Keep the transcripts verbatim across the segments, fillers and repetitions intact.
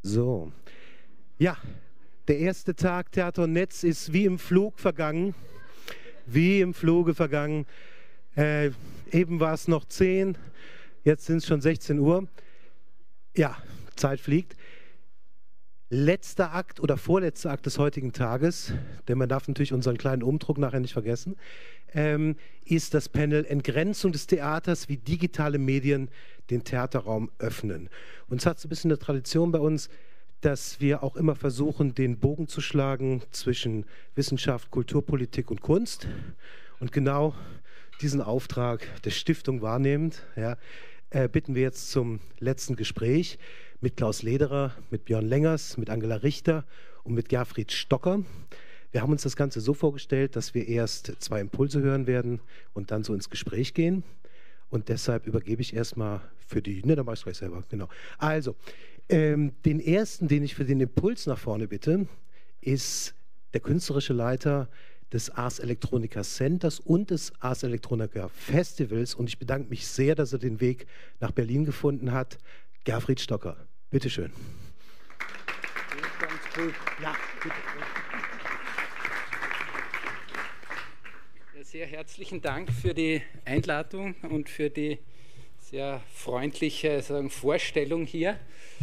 So, ja, der erste Tag Theater und Netz ist wie im Flug vergangen, wie im Fluge vergangen. Äh, eben war es noch zehn, jetzt sind es schon sechzehn Uhr. Ja, Zeit fliegt. Letzter Akt oder vorletzter Akt des heutigen Tages, denn man darf natürlich unseren kleinen Umdruck nachher nicht vergessen, ähm, ist das Panel Entgrenzung des Theaters, wie digitale Medien den Theaterraum öffnen. Und es hat so ein bisschen eine Tradition bei uns, dass wir auch immer versuchen, den Bogen zu schlagen zwischen Wissenschaft, Kulturpolitik und Kunst. Und genau diesen Auftrag der Stiftung wahrnehmend, ja, äh, bitten wir jetzt zum letzten Gespräch mit Klaus Lederer, mit Björn Lengers, mit Angela Richter und mit Gerfried Stocker. Wir haben uns das Ganze so vorgestellt, dass wir erst zwei Impulse hören werden und dann so ins Gespräch gehen. Und deshalb übergebe ich erstmal für die, ne, dann mach ich gleich selber, genau. Also, ähm, den ersten, den ich für den Impuls nach vorne bitte, ist der künstlerische Leiter des Ars Electronica Centers und des Ars Electronica Festivals. Und ich bedanke mich sehr, dass er den Weg nach Berlin gefunden hat. Gerfried Stocker, bitteschön. Ganz cool. Ja, bitte. Ja, sehr herzlichen Dank für die Einladung und für die sehr freundliche sagen, Vorstellung hier.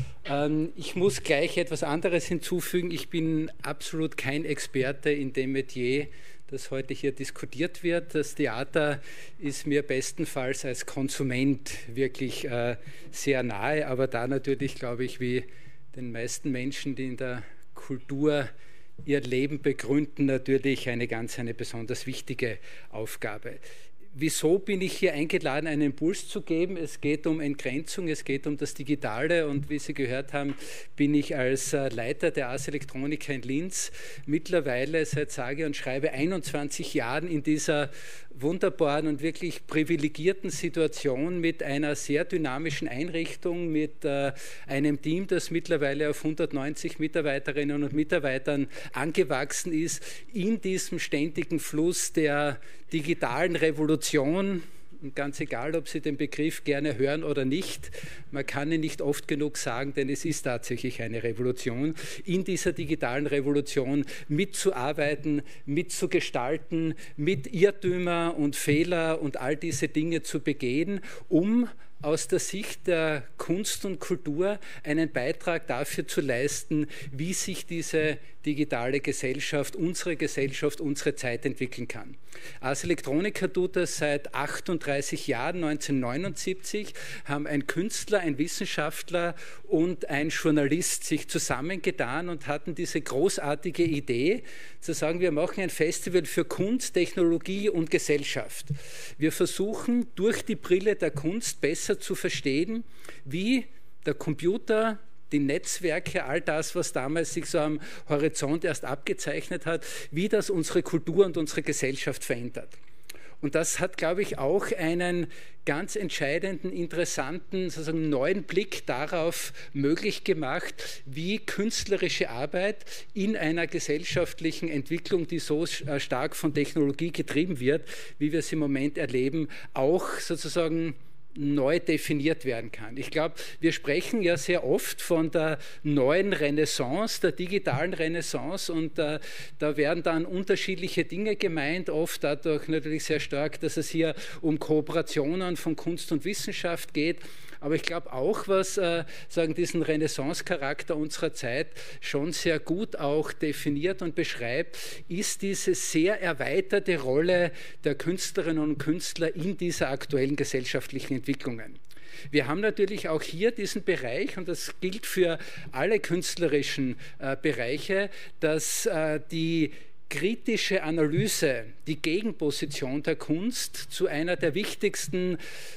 Ähm, ich muss gleich etwas anderes hinzufügen. Ich bin absolut kein Experte in dem Metier, das heute hier diskutiert wird. Das Theater ist mir bestenfalls als Konsument wirklich äh, sehr nahe, aber da natürlich, glaube ich, wie den meisten Menschen, die in der Kultur ihr Leben begründen, natürlich eine ganz, eine besonders wichtige Aufgabe. Wieso bin ich hier eingeladen, einen Impuls zu geben? Es geht um Entgrenzung, es geht um das Digitale und wie Sie gehört haben, bin ich als Leiter der Ars Electronica in Linz mittlerweile seit sage und schreibe einundzwanzig Jahren in dieser wunderbaren und wirklich privilegierten Situation mit einer sehr dynamischen Einrichtung, mit äh, einem Team, das mittlerweile auf hundertneunzig Mitarbeiterinnen und Mitarbeitern angewachsen ist, in diesem ständigen Fluss der digitalen Revolution. Und ganz egal, ob Sie den Begriff gerne hören oder nicht, man kann ihn nicht oft genug sagen, denn es ist tatsächlich eine Revolution. In dieser digitalen Revolution mitzuarbeiten, mitzugestalten, mit Irrtümer und Fehler und all diese Dinge zu begehen, um aus der Sicht der Kunst und Kultur einen Beitrag dafür zu leisten, wie sich diese digitale Gesellschaft, unsere Gesellschaft, unsere Zeit entwickeln kann. Ars Electronica tut das seit achtunddreißig Jahren. neunzehnhundertneunundsiebzig haben ein Künstler, ein Wissenschaftler und ein Journalist sich zusammengetan und hatten diese großartige Idee, zu sagen, wir machen ein Festival für Kunst, Technologie und Gesellschaft. Wir versuchen durch die Brille der Kunst besser zu verstehen, wie der Computer, die Netzwerke, all das, was damals sich so am Horizont erst abgezeichnet hat, wie das unsere Kultur und unsere Gesellschaft verändert. Und das hat, glaube ich, auch einen ganz entscheidenden, interessanten, sozusagen neuen Blick darauf möglich gemacht, wie künstlerische Arbeit in einer gesellschaftlichen Entwicklung, die so stark von Technologie getrieben wird, wie wir es im Moment erleben, auch sozusagen neu definiert werden kann. Ich glaube, wir sprechen ja sehr oft von der neuen Renaissance, der digitalen Renaissance und äh, da werden dann unterschiedliche Dinge gemeint, oft dadurch natürlich sehr stark, dass es hier um Kooperationen von Kunst und Wissenschaft geht. Aber ich glaube auch, was äh, sagen, diesen Renaissance-Charakter unserer Zeit schon sehr gut auch definiert und beschreibt, ist diese sehr erweiterte Rolle der Künstlerinnen und Künstler in dieser aktuellen gesellschaftlichen Entwicklungen. Wir haben natürlich auch hier diesen Bereich, und das gilt für alle künstlerischen äh, Bereiche, dass äh, die kritische Analyse, die Gegenposition der Kunst zu einer der wichtigsten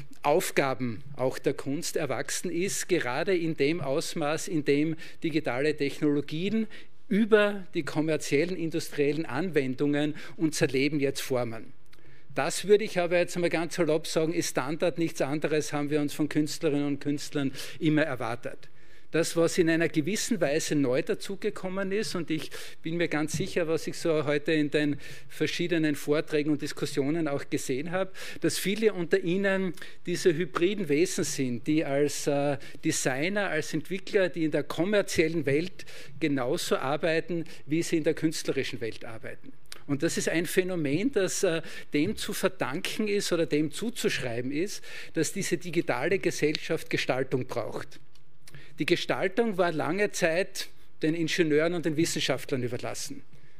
Aufgaben auch der Kunst erwachsen ist, gerade in dem Ausmaß, in dem digitale Technologien über die kommerziellen, industriellen Anwendungen unser Leben jetzt formen. Das würde ich aber jetzt einmal ganz salopp sagen, ist Standard, nichts anderes haben wir uns von Künstlerinnen und Künstlern immer erwartet. Das, was in einer gewissen Weise neu dazugekommen ist, und ich bin mir ganz sicher, was ich so heute in den verschiedenen Vorträgen und Diskussionen auch gesehen habe, dass viele unter Ihnen diese hybriden Wesen sind, die als äh, Designer, als Entwickler, die in der kommerziellen Welt genauso arbeiten, wie sie in der künstlerischen Welt arbeiten. Und das ist ein Phänomen, das äh, dem zu verdanken ist oder dem zuzuschreiben ist, dass diese digitale Gesellschaft Gestaltung braucht. Die Gestaltung war lange Zeit den Ingenieuren und den Wissenschaftlern überlassen.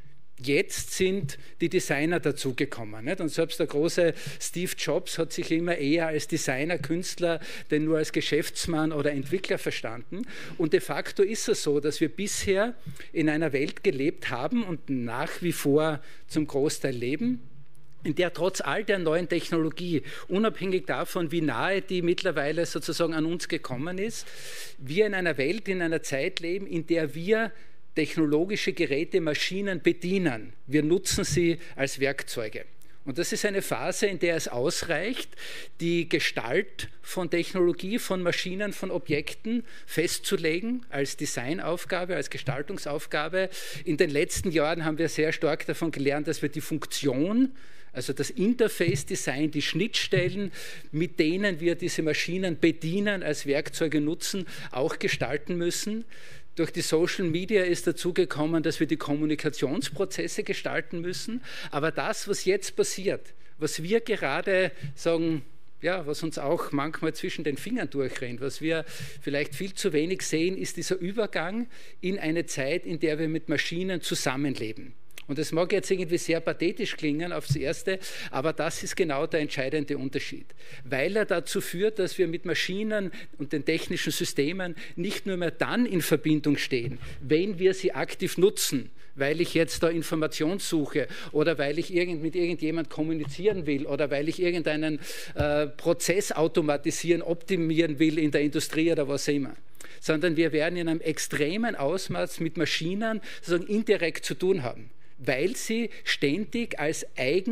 Jetzt sind die Designer dazugekommen. Und selbst der große Steve Jobs hat sich immer eher als Designer, Künstler, denn nur als Geschäftsmann oder Entwickler verstanden. Und de facto ist es so, dass wir bisher in einer Welt gelebt haben und nach wie vor zum Großteil leben, in der trotz all der neuen Technologie, unabhängig davon, wie nahe die mittlerweile sozusagen an uns gekommen ist, wir in einer Welt, in einer Zeit leben, in der wir technologische Geräte, Maschinen bedienen. Wir nutzen sie als Werkzeuge. Und das ist eine Phase, in der es ausreicht, die Gestalt von Technologie, von Maschinen, von Objekten festzulegen als Designaufgabe, als Gestaltungsaufgabe. In den letzten Jahren haben wir sehr stark davon gelernt, dass wir die Funktion, also das Interface-Design, die Schnittstellen, mit denen wir diese Maschinen bedienen, als Werkzeuge nutzen, auch gestalten müssen. Durch die Social Media ist dazu gekommen, dass wir die Kommunikationsprozesse gestalten müssen. Aber das, was jetzt passiert, was wir gerade sagen, ja, was uns auch manchmal zwischen den Fingern durchrennt, was wir vielleicht viel zu wenig sehen, ist dieser Übergang in eine Zeit, in der wir mit Maschinen zusammenleben. Und das mag jetzt irgendwie sehr pathetisch klingen aufs Erste, aber das ist genau der entscheidende Unterschied. Weil er dazu führt, dass wir mit Maschinen und den technischen Systemen nicht nur mehr dann in Verbindung stehen, wenn wir sie aktiv nutzen, weil ich jetzt da Information suche oder weil ich irgend, mit irgendjemand kommunizieren will oder weil ich irgendeinen äh, Prozess automatisieren, optimieren will in der Industrie oder was auch immer. Sondern wir werden in einem extremen Ausmaß mit Maschinen sozusagen indirekt zu tun haben, weil sie ständig als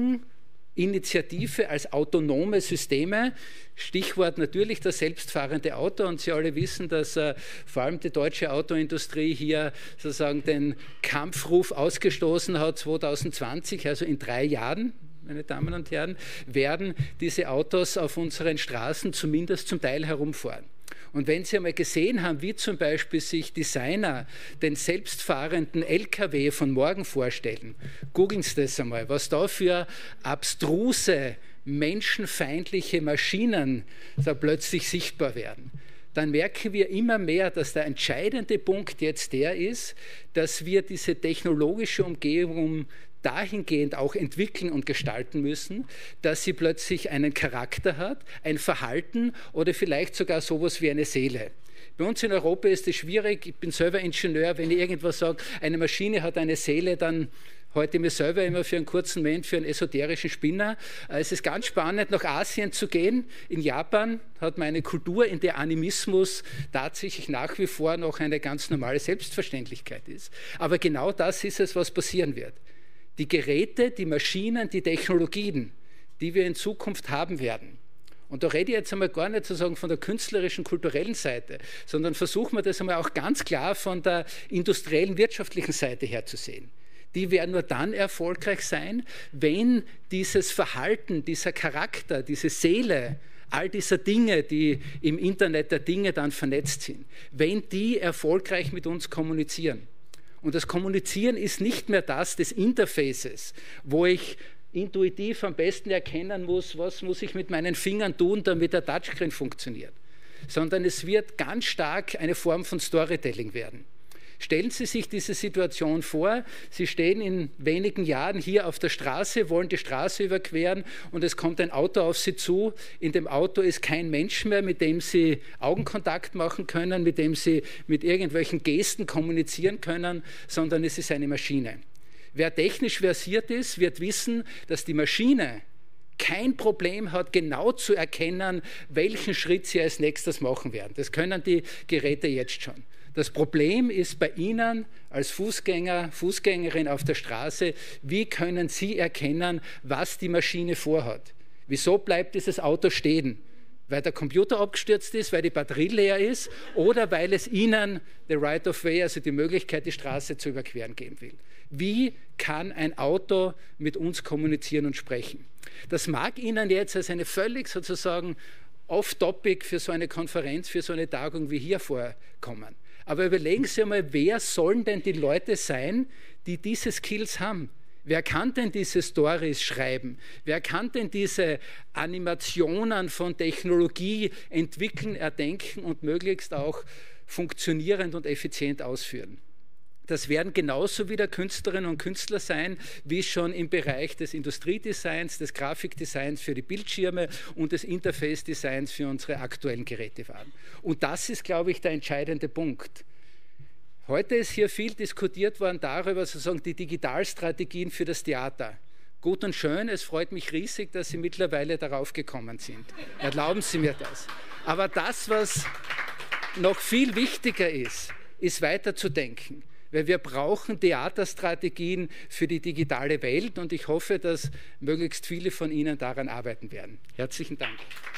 Eigeninitiative, als autonome Systeme, Stichwort natürlich das selbstfahrende Auto, und Sie alle wissen, dass äh, vor allem die deutsche Autoindustrie hier sozusagen den Kampfruf ausgestoßen hat zwanzig zwanzig, also in drei Jahren, meine Damen und Herren, werden diese Autos auf unseren Straßen zumindest zum Teil herumfahren. Und wenn Sie einmal gesehen haben, wie zum Beispiel sich Designer den selbstfahrenden L K W von morgen vorstellen, googeln Sie das einmal, was da für abstruse, menschenfeindliche Maschinen da plötzlich sichtbar werden. Dann merken wir immer mehr, dass der entscheidende Punkt jetzt der ist, dass wir diese technologische Umgebung dahingehend auch entwickeln und gestalten müssen, dass sie plötzlich einen Charakter hat, ein Verhalten oder vielleicht sogar sowas wie eine Seele. Bei uns in Europa ist es schwierig, ich bin selber Ingenieur, wenn ich irgendwas sage, eine Maschine hat eine Seele, dann halte ich mir selber immer für einen kurzen Moment für einen esoterischen Spinner. Es ist ganz spannend, nach Asien zu gehen. In Japan hat man eine Kultur, in der Animismus tatsächlich nach wie vor noch eine ganz normale Selbstverständlichkeit ist. Aber genau das ist es, was passieren wird. Die Geräte, die Maschinen, die Technologien, die wir in Zukunft haben werden. Und da rede ich jetzt einmal gar nicht sozusagen von der künstlerischen, kulturellen Seite, sondern versuchen wir das einmal auch ganz klar von der industriellen, wirtschaftlichen Seite her zu sehen. Die werden nur dann erfolgreich sein, wenn dieses Verhalten, dieser Charakter, diese Seele, all dieser Dinge, die im Internet der Dinge dann vernetzt sind, wenn die erfolgreich mit uns kommunizieren. Und das Kommunizieren ist nicht mehr das des Interfaces, wo ich intuitiv am besten erkennen muss, was muss ich mit meinen Fingern tun, damit der Touchscreen funktioniert, sondern es wird ganz stark eine Form von Storytelling werden. Stellen Sie sich diese Situation vor, Sie stehen in wenigen Jahren hier auf der Straße, wollen die Straße überqueren und es kommt ein Auto auf Sie zu. In dem Auto ist kein Mensch mehr, mit dem Sie Augenkontakt machen können, mit dem Sie mit irgendwelchen Gesten kommunizieren können, sondern es ist eine Maschine. Wer technisch versiert ist, wird wissen, dass die Maschine kein Problem hat, genau zu erkennen, welchen Schritt sie als nächstes machen werden. Das können die Geräte jetzt schon. Das Problem ist bei Ihnen als Fußgänger, Fußgängerin auf der Straße, wie können Sie erkennen, was die Maschine vorhat? Wieso bleibt dieses Auto stehen, Weil der Computer abgestürzt ist, weil die Batterie leer ist oder weil es ihnen the right of way, also die Möglichkeit, die Straße zu überqueren, geben will. Wie kann ein Auto mit uns kommunizieren und sprechen? Das mag Ihnen jetzt als eine völlig sozusagen off-topic für so eine Konferenz, für so eine Tagung wie hier vorkommen. Aber überlegen Sie einmal, wer sollen denn die Leute sein, die diese Skills haben? Wer kann denn diese Stories schreiben? Wer kann denn diese Animationen von Technologie entwickeln, erdenken und möglichst auch funktionierend und effizient ausführen? Das werden genauso wieder Künstlerinnen und Künstler sein, wie schon im Bereich des Industriedesigns, des Grafikdesigns für die Bildschirme und des Interface-Designs für unsere aktuellen Geräte waren. Und das ist, glaube ich, der entscheidende Punkt. Heute ist hier viel diskutiert worden darüber, sozusagen die Digitalstrategien für das Theater. Gut und schön, es freut mich riesig, dass Sie mittlerweile darauf gekommen sind. Erlauben Sie mir das. Aber das, was noch viel wichtiger ist, ist weiterzudenken. Weil wir brauchen Theaterstrategien für die digitale Welt und ich hoffe, dass möglichst viele von Ihnen daran arbeiten werden. Herzlichen Dank.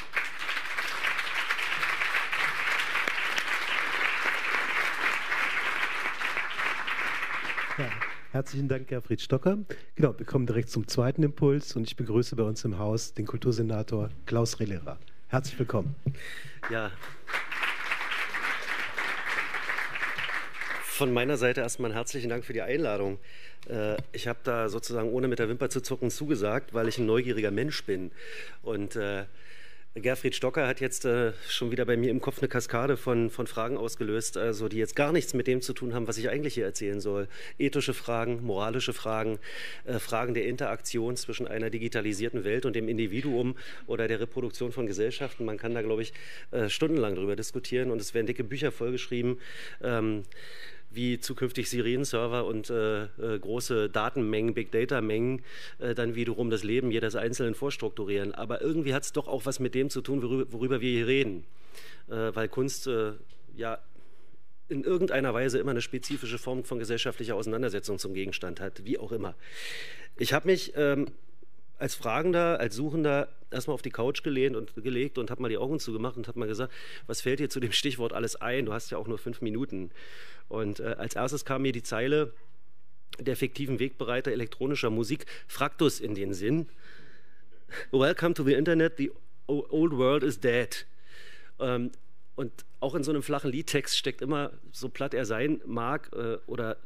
Ja, herzlichen Dank, Gerfried Stocker. Genau, wir kommen direkt zum zweiten Impuls und ich begrüße bei uns im Haus den Kultursenator Klaus Rehlerer. Herzlich willkommen. Ja. Von meiner Seite erstmal einen herzlichen Dank für die Einladung. Ich habe da sozusagen ohne mit der Wimper zu zucken zugesagt, weil ich ein neugieriger Mensch bin. Und äh, Gerfried Stocker hat jetzt äh, schon wieder bei mir im Kopf eine Kaskade von, von Fragen ausgelöst, also die jetzt gar nichts mit dem zu tun haben, was ich eigentlich hier erzählen soll. Ethische Fragen, moralische Fragen, äh, Fragen der Interaktion zwischen einer digitalisierten Welt und dem Individuum oder der Reproduktion von Gesellschaften. Man kann da, glaube ich, äh, stundenlang drüber diskutieren und es werden dicke Bücher vollgeschrieben. Ähm, wie zukünftig Sirenenserver und äh, äh, große Datenmengen, Big-Data-Mengen äh, dann wiederum das Leben jedes Einzelnen vorstrukturieren. Aber irgendwie hat es doch auch was mit dem zu tun, worüber, worüber wir hier reden. Äh, weil Kunst äh, ja in irgendeiner Weise immer eine spezifische Form von gesellschaftlicher Auseinandersetzung zum Gegenstand hat, wie auch immer. Ich habe mich ähm, als Fragender, als Suchender erstmal auf die Couch gelehnt und gelegt und habe mal die Augen zugemacht und habe mal gesagt, was fällt dir zu dem Stichwort alles ein? Du hast ja auch nur fünf Minuten. Und äh, als erstes kam mir die Zeile der fiktiven Wegbereiter elektronischer Musik Fraktus in den Sinn. Welcome to the Internet, the old world is dead. Ähm, und auch in so einem flachen Liedtext steckt immer, so platt er sein mag äh, oder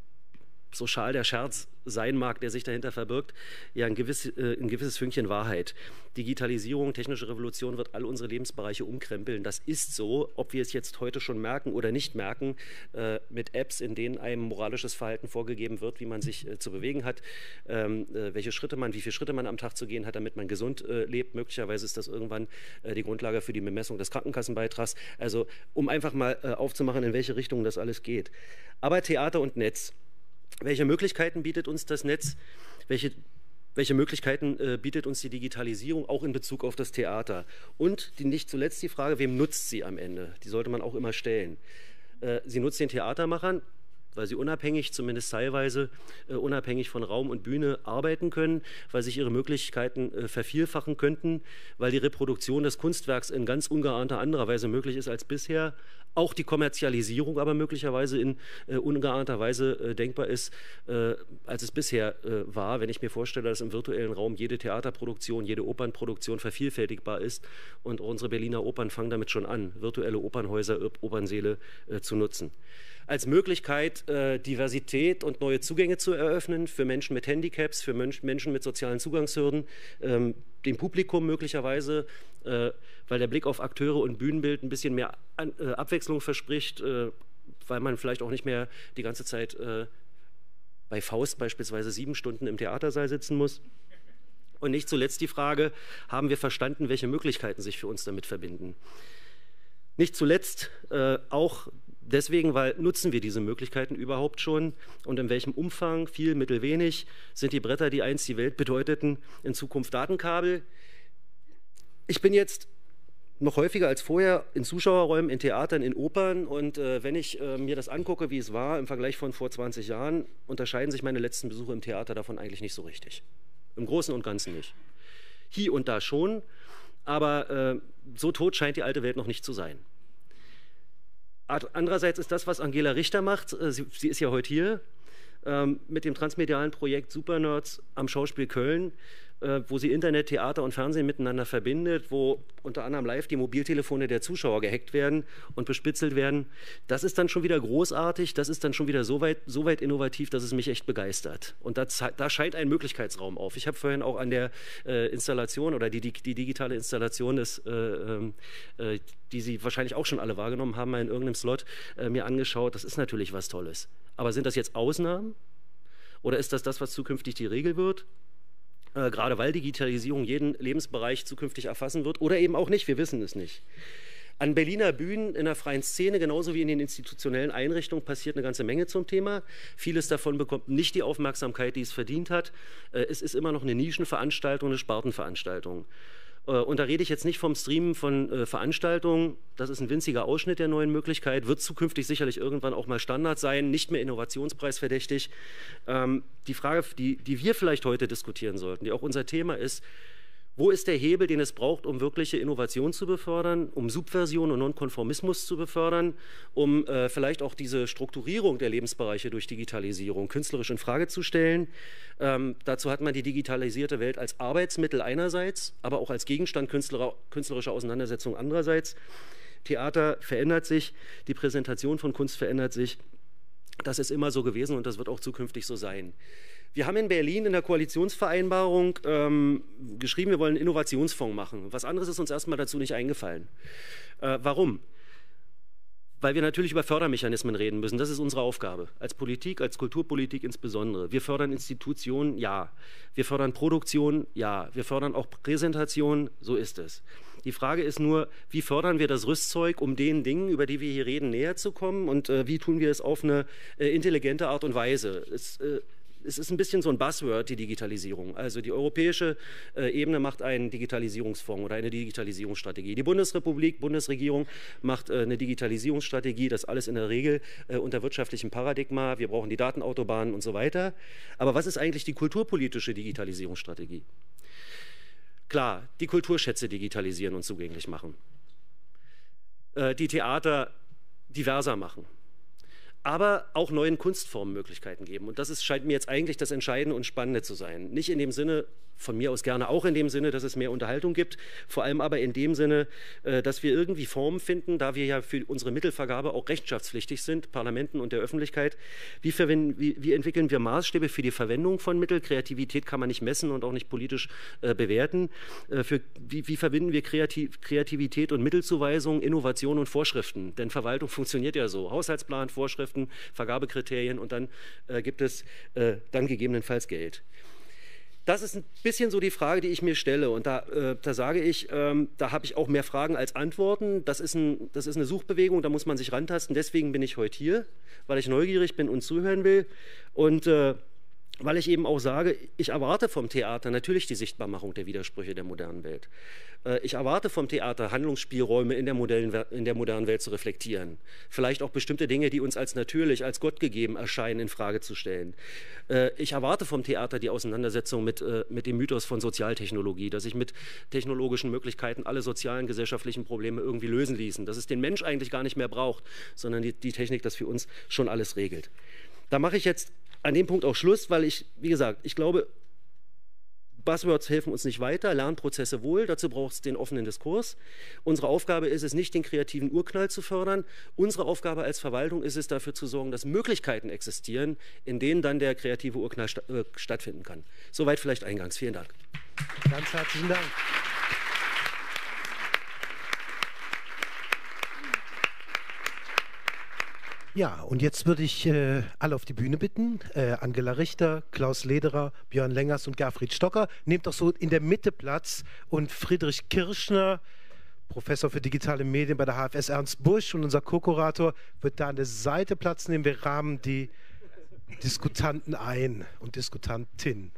so schal der Scherz sein mag, der sich dahinter verbirgt, ja ein, gewiss, äh, ein gewisses Fünkchen Wahrheit. Digitalisierung, technische Revolution wird all unsere Lebensbereiche umkrempeln. Das ist so, ob wir es jetzt heute schon merken oder nicht merken, äh, mit Apps, in denen einem moralisches Verhalten vorgegeben wird, wie man sich äh, zu bewegen hat, ähm, äh, welche Schritte man, wie viele Schritte man am Tag zu gehen hat, damit man gesund äh, lebt. Möglicherweise ist das irgendwann äh, die Grundlage für die Bemessung des Krankenkassenbeitrags. Also um einfach mal äh, aufzumachen, in welche Richtung das alles geht. Aber Theater und Netz. Welche Möglichkeiten bietet uns das Netz? Welche, welche Möglichkeiten äh, bietet uns die Digitalisierung auch in Bezug auf das Theater? Und die, nicht zuletzt die Frage, wem nutzt sie am Ende? Die sollte man auch immer stellen. Äh, sie nutzt den Theatermachern, weil sie unabhängig, zumindest teilweise äh, unabhängig von Raum und Bühne arbeiten können, weil sich ihre Möglichkeiten äh, vervielfachen könnten, weil die Reproduktion des Kunstwerks in ganz ungeahnter anderer Weise möglich ist als bisher, auch die Kommerzialisierung aber möglicherweise in äh, ungeahnter Weise äh, denkbar ist, äh, als es bisher äh, war, wenn ich mir vorstelle, dass im virtuellen Raum jede Theaterproduktion, jede Opernproduktion vervielfältigbar ist und unsere Berliner Opern fangen damit schon an, virtuelle Opernhäuser, Opernsäle äh, zu nutzen. Als Möglichkeit, äh, Diversität und neue Zugänge zu eröffnen für Menschen mit Handicaps, für Mensch, Menschen mit sozialen Zugangshürden, ähm, dem Publikum möglicherweise, äh, weil der Blick auf Akteure und Bühnenbild ein bisschen mehr an, äh, Abwechslung verspricht, äh, weil man vielleicht auch nicht mehr die ganze Zeit äh, bei Faust beispielsweise sieben Stunden im Theatersaal sitzen muss. Und nicht zuletzt die Frage, haben wir verstanden, welche Möglichkeiten sich für uns damit verbinden? Nicht zuletzt äh, auch deswegen, weil nutzen wir diese Möglichkeiten überhaupt schon und in welchem Umfang, viel, mittel, wenig, sind die Bretter, die einst die Welt bedeuteten, in Zukunft Datenkabel. Ich bin jetzt noch häufiger als vorher in Zuschauerräumen, in Theatern, in Opern und äh, wenn ich äh, mir das angucke, wie es war im Vergleich von vor zwanzig Jahren, unterscheiden sich meine letzten Besuche im Theater davon eigentlich nicht so richtig. Im Großen und Ganzen nicht. Hier und da schon, aber äh, so tot scheint die alte Welt noch nicht zu sein. Andererseits ist das, was Angela Richter macht, äh, sie, sie ist ja heute hier, ähm, mit dem transmedialen Projekt Supernerds am Schauspiel Köln, äh, wo sie Internet, Theater und Fernsehen miteinander verbindet, wo unter anderem live die Mobiltelefone der Zuschauer gehackt werden und bespitzelt werden. Das ist dann schon wieder großartig, das ist dann schon wieder so weit, so weit innovativ, dass es mich echt begeistert. Und das, da scheint ein Möglichkeitsraum auf. Ich habe vorhin auch an der äh, Installation oder die, die, die digitale Installation des, äh, äh, die Sie wahrscheinlich auch schon alle wahrgenommen haben, mal in irgendeinem Slot äh, mir angeschaut. Das ist natürlich was Tolles. Aber sind das jetzt Ausnahmen? Oder ist das das, was zukünftig die Regel wird? Äh, gerade weil Digitalisierung jeden Lebensbereich zukünftig erfassen wird oder eben auch nicht, wir wissen es nicht. An Berliner Bühnen in der freien Szene, genauso wie in den institutionellen Einrichtungen, passiert eine ganze Menge zum Thema. Vieles davon bekommt nicht die Aufmerksamkeit, die es verdient hat. Äh, es ist immer noch eine Nischenveranstaltung, eine Spartenveranstaltung. Und da rede ich jetzt nicht vom Streamen von äh, Veranstaltungen, das ist ein winziger Ausschnitt der neuen Möglichkeit, wird zukünftig sicherlich irgendwann auch mal Standard sein, nicht mehr innovationspreisverdächtig. Ähm, die Frage, die, die wir vielleicht heute diskutieren sollten, die auch unser Thema ist, wo ist der Hebel, den es braucht, um wirkliche Innovation zu befördern, um Subversion und Nonkonformismus zu befördern, um äh, vielleicht auch diese Strukturierung der Lebensbereiche durch Digitalisierung künstlerisch in Frage zu stellen. Ähm, dazu hat man die digitalisierte Welt als Arbeitsmittel einerseits, aber auch als Gegenstand künstler, künstlerischer Auseinandersetzung andererseits. Theater verändert sich, die Präsentation von Kunst verändert sich. Das ist immer so gewesen und das wird auch zukünftig so sein. Wir haben in Berlin in der Koalitionsvereinbarung ähm, geschrieben, wir wollen einen Innovationsfonds machen. Was anderes ist uns erstmal dazu nicht eingefallen. Äh, warum? Weil wir natürlich über Fördermechanismen reden müssen. Das ist unsere Aufgabe. Als Politik, als Kulturpolitik insbesondere. Wir fördern Institutionen, ja. Wir fördern Produktion, ja. Wir fördern auch Präsentation, so ist es. Die Frage ist nur, wie fördern wir das Rüstzeug, um den Dingen, über die wir hier reden, näher zu kommen und äh, wie tun wir es auf eine äh, intelligente Art und Weise. Es, äh, Es ist ein bisschen so ein Buzzword, die Digitalisierung. Also die europäische äh, Ebene macht einen Digitalisierungsfonds oder eine Digitalisierungsstrategie. Die Bundesrepublik, Bundesregierung macht äh, eine Digitalisierungsstrategie, das alles in der Regel äh, unter wirtschaftlichem Paradigma. Wir brauchen die Datenautobahnen und so weiter. Aber was ist eigentlich die kulturpolitische Digitalisierungsstrategie? Klar, die Kulturschätze digitalisieren und zugänglich machen. Äh, die Theater diverser machen. Aber auch neuen Kunstformen Möglichkeiten geben. Und das ist, scheint mir jetzt eigentlich das Entscheidende und Spannende zu sein. Nicht in dem Sinne, von mir aus gerne auch in dem Sinne, dass es mehr Unterhaltung gibt, vor allem aber in dem Sinne, dass wir irgendwie Formen finden, da wir ja für unsere Mittelvergabe auch rechenschaftspflichtig sind, Parlamenten und der Öffentlichkeit. Wie, wie, wie entwickeln wir Maßstäbe für die Verwendung von Mitteln? Kreativität kann man nicht messen und auch nicht politisch äh, bewerten. Äh, für, wie, wie verbinden wir Kreativ, Kreativität und Mittelzuweisung, Innovation und Vorschriften? Denn Verwaltung funktioniert ja so. Haushaltsplan, Vorschriften, Vergabekriterien und dann äh, gibt es äh, dann gegebenenfalls Geld. Das ist ein bisschen so die Frage, die ich mir stelle. Und da, äh, da sage ich, ähm, da habe ich auch mehr Fragen als Antworten. Das ist, ein, das ist eine Suchbewegung, da muss man sich rantasten. Deswegen bin ich heute hier, weil ich neugierig bin und zuhören will. Und äh, weil ich eben auch sage, ich erwarte vom Theater natürlich die Sichtbarmachung der Widersprüche der modernen Welt. Ich erwarte vom Theater Handlungsspielräume in der, modernen, in der modernen Welt zu reflektieren. Vielleicht auch bestimmte Dinge, die uns als natürlich, als Gott gegeben erscheinen, in Frage zu stellen. Ich erwarte vom Theater die Auseinandersetzung mit, mit dem Mythos von Sozialtechnologie, dass sich mit technologischen Möglichkeiten alle sozialen, gesellschaftlichen Probleme irgendwie lösen ließen. Dass es den Mensch eigentlich gar nicht mehr braucht, sondern die, die Technik das für uns schon alles regelt. Da mache ich jetzt an dem Punkt auch Schluss, weil ich, wie gesagt, ich glaube, Buzzwords helfen uns nicht weiter, Lernprozesse wohl, dazu braucht es den offenen Diskurs. Unsere Aufgabe ist es, nicht den kreativen Urknall zu fördern. Unsere Aufgabe als Verwaltung ist es, dafür zu sorgen, dass Möglichkeiten existieren, in denen dann der kreative Urknall sta äh, stattfinden kann. Soweit vielleicht eingangs. Vielen Dank. Ganz herzlichen Dank. Ja, und jetzt würde ich äh, alle auf die Bühne bitten. Äh, Angela Richter, Klaus Lederer, Björn Lengers und Gerfried Stocker. Nehmt doch so in der Mitte Platz. Und Friedrich Kirschner, Professor für digitale Medien bei der H F S Ernst Busch und unser Co-Kurator, wird da an der Seite Platz nehmen. Wir rahmen die Diskutanten ein und Diskutantin.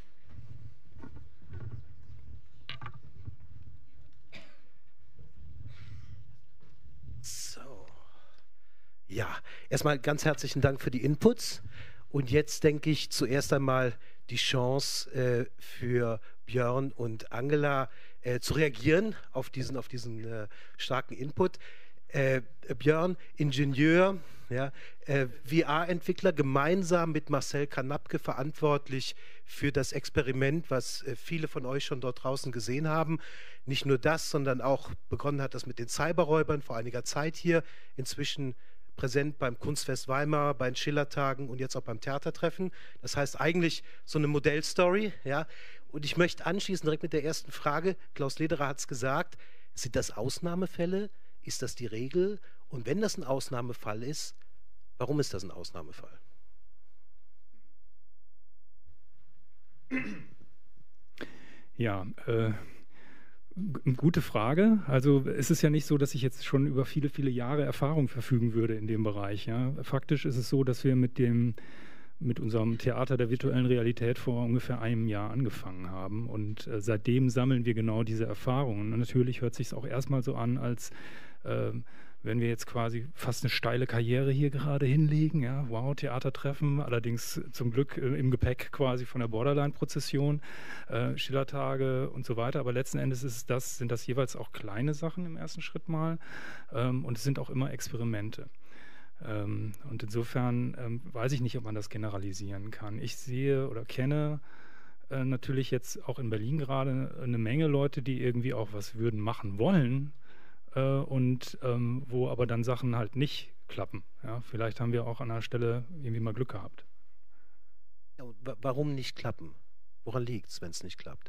Ja, erstmal ganz herzlichen Dank für die Inputs und jetzt denke ich zuerst einmal die Chance äh, für Björn und Angela äh, zu reagieren auf diesen, auf diesen äh, starken Input. Äh, Björn, Ingenieur, ja, äh, V R-Entwickler, gemeinsam mit Marcel Kanapke verantwortlich für das Experiment, was äh, viele von euch schon dort draußen gesehen haben. Nicht nur das, sondern auch begonnen hat das mit den Cyberräubern vor einiger Zeit hier, inzwischen präsent beim Kunstfest Weimar, bei den Schillertagen und jetzt auch beim Theatertreffen. Das heißt eigentlich so eine Modellstory. Ja? Und ich möchte anschließen direkt mit der ersten Frage. Klaus Lederer hat es gesagt, sind das Ausnahmefälle? Ist das die Regel? Und wenn das ein Ausnahmefall ist, warum ist das ein Ausnahmefall? Ja, äh, gute Frage. Also es ist ja nicht so, dass ich jetzt schon über viele, viele Jahre Erfahrung verfügen würde in dem Bereich. Ja. Faktisch ist es so, dass wir mit dem mit unserem Theater der virtuellen Realität vor ungefähr einem Jahr angefangen haben. Und äh, seitdem sammeln wir genau diese Erfahrungen. Und natürlich hört sich es auch erstmal so an, als äh, wenn wir jetzt quasi fast eine steile Karriere hier gerade hinlegen. Ja, wow, Theatertreffen, allerdings zum Glück äh, im Gepäck quasi von der Borderline-Prozession, äh, Schillertage und so weiter. Aber letzten Endes ist das, sind das jeweils auch kleine Sachen im ersten Schritt mal. Ähm, und es sind auch immer Experimente. Ähm, und insofern ähm, weiß ich nicht, ob man das generalisieren kann. Ich sehe oder kenne äh, natürlich jetzt auch in Berlin gerade eine Menge Leute, die irgendwie auch was würden machen wollen äh, und ähm, wo aber dann Sachen halt nicht klappen. Ja? Vielleicht haben wir auch an einer Stelle irgendwie mal Glück gehabt. Ja, und warum nicht klappen? Woran liegt es, wenn es nicht klappt?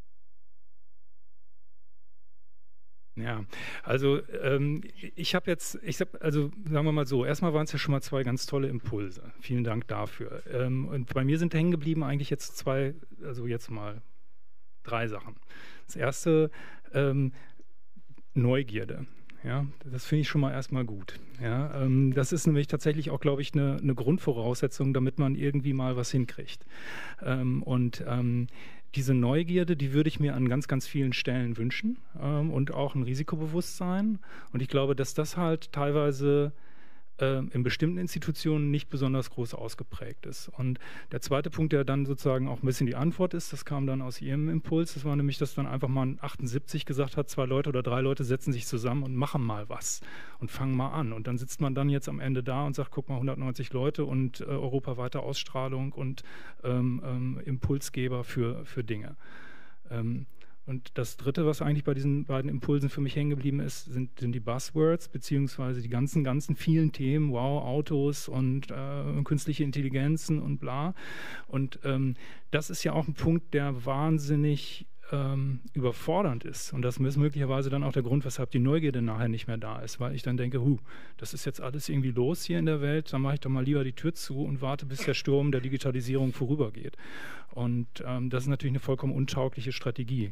Ja, also ähm, ich habe jetzt, ich hab, also sagen wir mal so, erstmal waren es ja schon mal zwei ganz tolle Impulse. Vielen Dank dafür. Ähm, und bei mir sind hängen geblieben eigentlich jetzt zwei, also jetzt mal drei Sachen. Das erste, ähm, Neugierde. Ja, das finde ich schon mal erstmal gut. Ja, ähm, das ist nämlich tatsächlich auch, glaube ich, eine, eine Grundvoraussetzung, damit man irgendwie mal was hinkriegt. Ähm, und ähm, diese Neugierde, die würde ich mir an ganz, ganz vielen Stellen wünschen ähm, und auch ein Risikobewusstsein. Und ich glaube, dass das halt teilweise äh, in bestimmten Institutionen nicht besonders groß ausgeprägt ist. Und der zweite Punkt, der dann sozusagen auch ein bisschen die Antwort ist, das kam dann aus Ihrem Impuls, das war nämlich, dass dann einfach mal achtundsiebzig gesagt hat, zwei Leute oder drei Leute setzen sich zusammen und machen mal was und fangen mal an. Und dann sitzt man dann jetzt am Ende da und sagt, guck mal, hundertneunzig Leute und äh, europaweite Ausstrahlung und ähm, ähm, Impulsgeber für, für Dinge. Ähm, Und das Dritte, was eigentlich bei diesen beiden Impulsen für mich hängen geblieben ist, sind, sind die Buzzwords, beziehungsweise die ganzen, ganzen vielen Themen, wow, Autos und äh, künstliche Intelligenzen und bla. Und ähm, das ist ja auch ein Punkt, der wahnsinnig ähm, überfordernd ist. Und das ist möglicherweise dann auch der Grund, weshalb die Neugierde nachher nicht mehr da ist, weil ich dann denke, huh, das ist jetzt alles irgendwie los hier in der Welt, dann mache ich doch mal lieber die Tür zu und warte, bis der Sturm der Digitalisierung vorübergeht. Und ähm, das ist natürlich eine vollkommen untaugliche Strategie.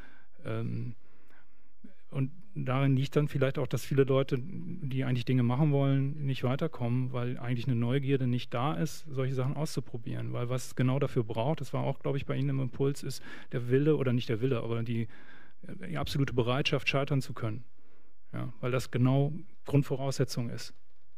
Und darin liegt dann vielleicht auch, dass viele Leute, die eigentlich Dinge machen wollen, nicht weiterkommen, weil eigentlich eine Neugierde nicht da ist, solche Sachen auszuprobieren. Weil was es genau dafür braucht, das war auch, glaube ich, bei Ihnen im Impuls, ist der Wille, oder nicht der Wille, aber die, die absolute Bereitschaft, scheitern zu können. Ja, weil das genau Grundvoraussetzung ist.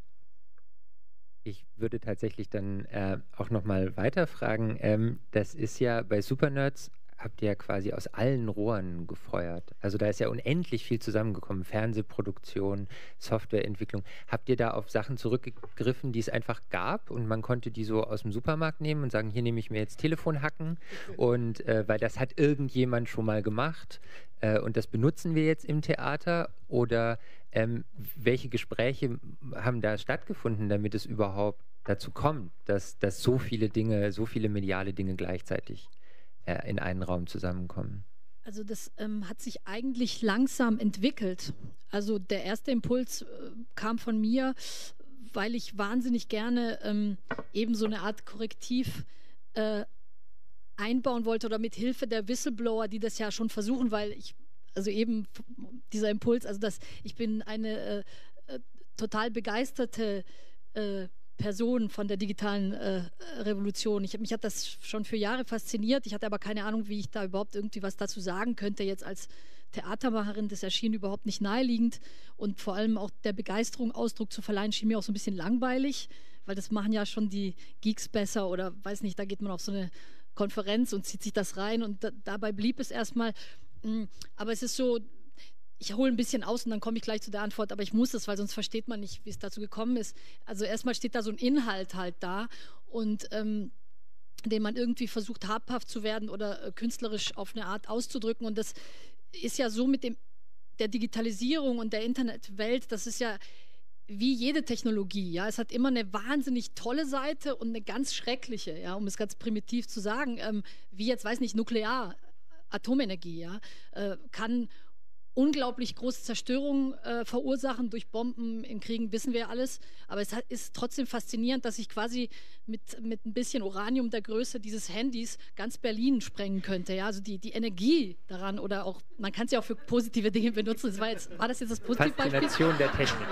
Ich würde tatsächlich dann äh, auch nochmal weiterfragen. Ähm, das ist ja bei Supernerds, habt ihr ja quasi aus allen Rohren gefeuert. Also da ist ja unendlich viel zusammengekommen. Fernsehproduktion, Softwareentwicklung. Habt ihr da auf Sachen zurückgegriffen, die es einfach gab und man konnte die so aus dem Supermarkt nehmen und sagen, hier nehme ich mir jetzt Telefonhacken und äh, weil das hat irgendjemand schon mal gemacht äh, und das benutzen wir jetzt im Theater? Oder ähm, welche Gespräche haben da stattgefunden, damit es überhaupt dazu kommt, dass, dass so viele Dinge, so viele mediale Dinge gleichzeitig in einen Raum zusammenkommen? Also das ähm, hat sich eigentlich langsam entwickelt. Also der erste Impuls äh, kam von mir, weil ich wahnsinnig gerne ähm, eben so eine Art Korrektiv äh, einbauen wollte oder mit Hilfe der Whistleblower, die das ja schon versuchen, weil ich, also eben dieser Impuls, also dass ich bin eine äh, äh, total begeisterte äh, Person von der digitalen äh, Revolution. Ich, mich hat das schon für Jahre fasziniert. Ich hatte aber keine Ahnung, wie ich da überhaupt irgendwie was dazu sagen könnte. Jetzt als Theatermacherin, das erschien überhaupt nicht naheliegend. Und vor allem auch der Begeisterung Ausdruck zu verleihen, schien mir auch so ein bisschen langweilig, weil das machen ja schon die Geeks besser oder weiß nicht, da geht man auf so eine Konferenz und zieht sich das rein und da, dabei blieb es erstmal. Aber es ist so, ich hole ein bisschen aus und dann komme ich gleich zu der Antwort, aber ich muss es, weil sonst versteht man nicht, wie es dazu gekommen ist. Also erstmal steht da so ein Inhalt halt da und ähm, den man irgendwie versucht, habhaft zu werden oder äh, künstlerisch auf eine Art auszudrücken. Und das ist ja so mit dem, der Digitalisierung und der Internetwelt, das ist ja wie jede Technologie. Ja? Es hat immer eine wahnsinnig tolle Seite und eine ganz schreckliche, ja? Um es ganz primitiv zu sagen, ähm, wie jetzt, weiß nicht, Nuklear, Atomenergie, ja? äh, kann unglaublich große Zerstörung äh, verursachen durch Bomben in Kriegen, wissen wir ja alles. Aber es hat, ist trotzdem faszinierend, dass ich quasi mit, mit ein bisschen Uranium der Größe dieses Handys ganz Berlin sprengen könnte. Ja? Also die, die Energie daran oder auch, man kann es ja auch für positive Dinge benutzen. Das war, jetzt, war das jetzt das Positivbeispiel? Faszination der Technik.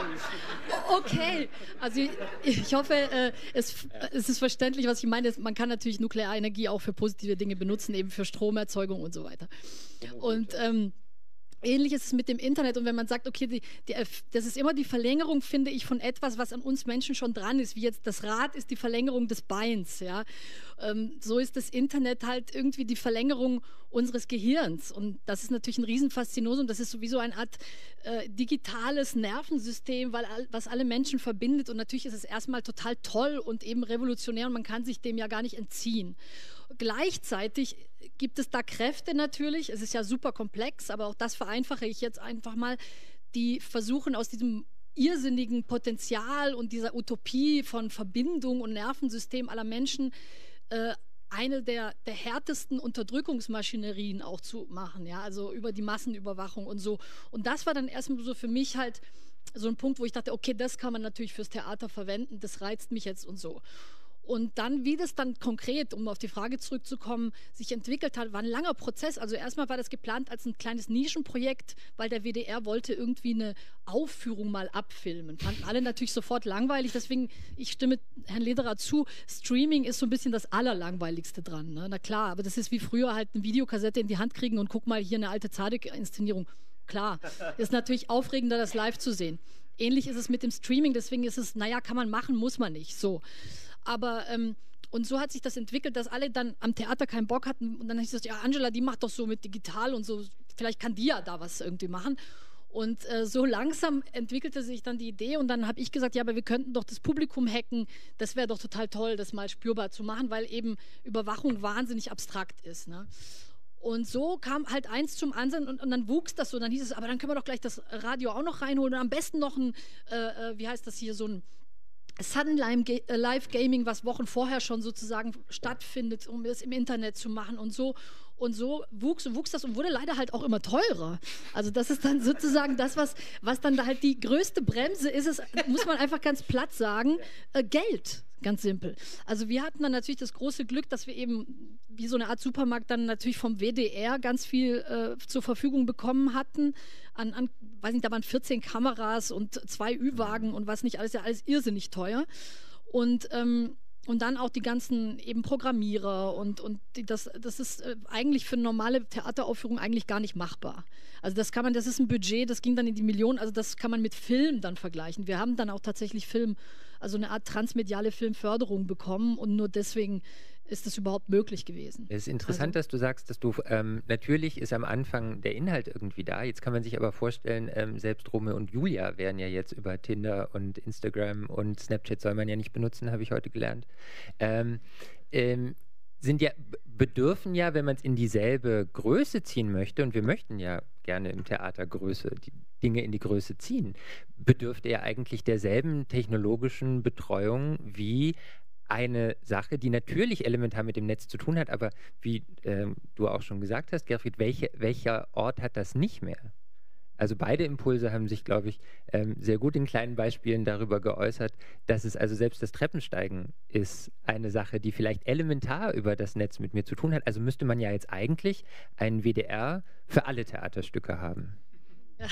Okay, also ich, ich hoffe, äh, es, es ist verständlich, was ich meine. Man kann natürlich Nuklearenergie auch für positive Dinge benutzen, eben für Stromerzeugung und so weiter. Und ähm, ähnlich ist es mit dem Internet und wenn man sagt, okay, die, die, das ist immer die Verlängerung, finde ich, von etwas, was an uns Menschen schon dran ist, wie jetzt das Rad ist die Verlängerung des Beins, ja. Ähm, so ist das Internet halt irgendwie die Verlängerung unseres Gehirns und das ist natürlich ein Riesenfaszinosum, das ist sowieso eine Art äh, digitales Nervensystem, weil all, was alle Menschen verbindet und natürlich ist es erstmal total toll und eben revolutionär und man kann sich dem ja gar nicht entziehen. Gleichzeitig gibt es da Kräfte natürlich, es ist ja super komplex, aber auch das vereinfache ich jetzt einfach mal, die versuchen aus diesem irrsinnigen Potenzial und dieser Utopie von Verbindung und Nervensystem aller Menschen äh, eine der, der härtesten Unterdrückungsmaschinerien auch zu machen, ja, also über die Massenüberwachung und so. Und das war dann erstmal so für mich halt so ein Punkt, wo ich dachte, okay, das kann man natürlich fürs Theater verwenden, das reizt mich jetzt und so. Und dann, wie das dann konkret, um auf die Frage zurückzukommen, sich entwickelt hat, war ein langer Prozess. Also erstmal war das geplant als ein kleines Nischenprojekt, weil der W D R wollte irgendwie eine Aufführung mal abfilmen. Fanden alle natürlich sofort langweilig. Deswegen, ich stimme Herrn Lederer zu, Streaming ist so ein bisschen das Allerlangweiligste dran. Ne? Na klar, aber das ist wie früher halt eine Videokassette in die Hand kriegen und guck mal hier eine alte Zadek-Inszenierung. Klar, ist natürlich aufregender, das live zu sehen. Ähnlich ist es mit dem Streaming, deswegen ist es, naja, kann man machen, muss man nicht. So. Aber, ähm, und so hat sich das entwickelt, dass alle dann am Theater keinen Bock hatten. Und dann habe ich gesagt, ja, Angela, die macht doch so mit digital und so, vielleicht kann die ja da was irgendwie machen. Und äh, so langsam entwickelte sich dann die Idee und dann habe ich gesagt, ja, aber wir könnten doch das Publikum hacken. Das wäre doch total toll, das mal spürbar zu machen, weil eben Überwachung wahnsinnig abstrakt ist. Ne? Und so kam halt eins zum anderen und, und dann wuchs das so. Dann hieß es, aber dann können wir doch gleich das Radio auch noch reinholen und am besten noch ein, äh, wie heißt das hier, so ein Sudden Live Gaming, was Wochen vorher schon sozusagen stattfindet, um es im Internet zu machen und so. Und so wuchs und wuchs das und wurde leider halt auch immer teurer. Also das ist dann sozusagen das, was, was dann da halt die größte Bremse ist, es, muss man einfach ganz platt sagen, äh, Geld. Ganz simpel. Also wir hatten dann natürlich das große Glück, dass wir eben wie so eine Art Supermarkt dann natürlich vom W D R ganz viel äh, zur Verfügung bekommen hatten. An, an, weiß nicht, da waren vierzehn Kameras und zwei Ü-Wagen und was nicht, alles ja alles irrsinnig teuer. Und ähm, Und dann auch die ganzen eben Programmierer und, und die, das, das ist äh, eigentlich für eine normale Theateraufführung eigentlich gar nicht machbar. Also das kann man, das ist ein Budget, das ging dann in die Millionen, also das kann man mit Film dann vergleichen. Wir haben dann auch tatsächlich Film, also eine Art transmediale Filmförderung bekommen und nur deswegen ist das überhaupt möglich gewesen. Es ist interessant, also, dass du sagst, dass du, ähm, natürlich ist am Anfang der Inhalt irgendwie da, jetzt kann man sich aber vorstellen, ähm, selbst Romeo und Julia werden ja jetzt über Tinder und Instagram und Snapchat soll man ja nicht benutzen, habe ich heute gelernt, ähm, ähm, sind ja, bedürfen ja, wenn man es in dieselbe Größe ziehen möchte, und wir möchten ja gerne im Theater Größe, die Dinge in die Größe ziehen, bedürfte er eigentlich derselben technologischen Betreuung wie eine Sache, die natürlich elementar mit dem Netz zu tun hat, aber wie ähm, du auch schon gesagt hast, Gerfried, welche, welcher Ort hat das nicht mehr? Also beide Impulse haben sich, glaube ich, ähm, sehr gut in kleinen Beispielen darüber geäußert, dass es also selbst das Treppensteigen ist eine Sache, die vielleicht elementar über das Netz mit mir zu tun hat. Also müsste man ja jetzt eigentlich einen W D R für alle Theaterstücke haben. Ja,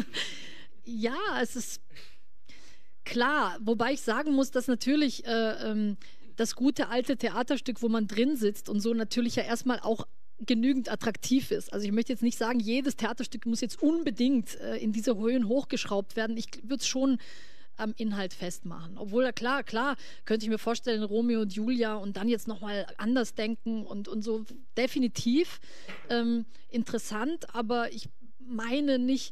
ja, es ist klar, wobei ich sagen muss, dass natürlich äh, ähm, das gute alte Theaterstück, wo man drin sitzt und so, natürlich ja erstmal auch genügend attraktiv ist. Also ich möchte jetzt nicht sagen, jedes Theaterstück muss jetzt unbedingt äh, in diese Höhen hochgeschraubt werden. Ich würde es schon am Inhalt festmachen. Obwohl, klar, klar, könnte ich mir vorstellen, Romeo und Julia und dann jetzt nochmal anders denken und, und so, definitiv ähm, interessant, aber ich meine nicht.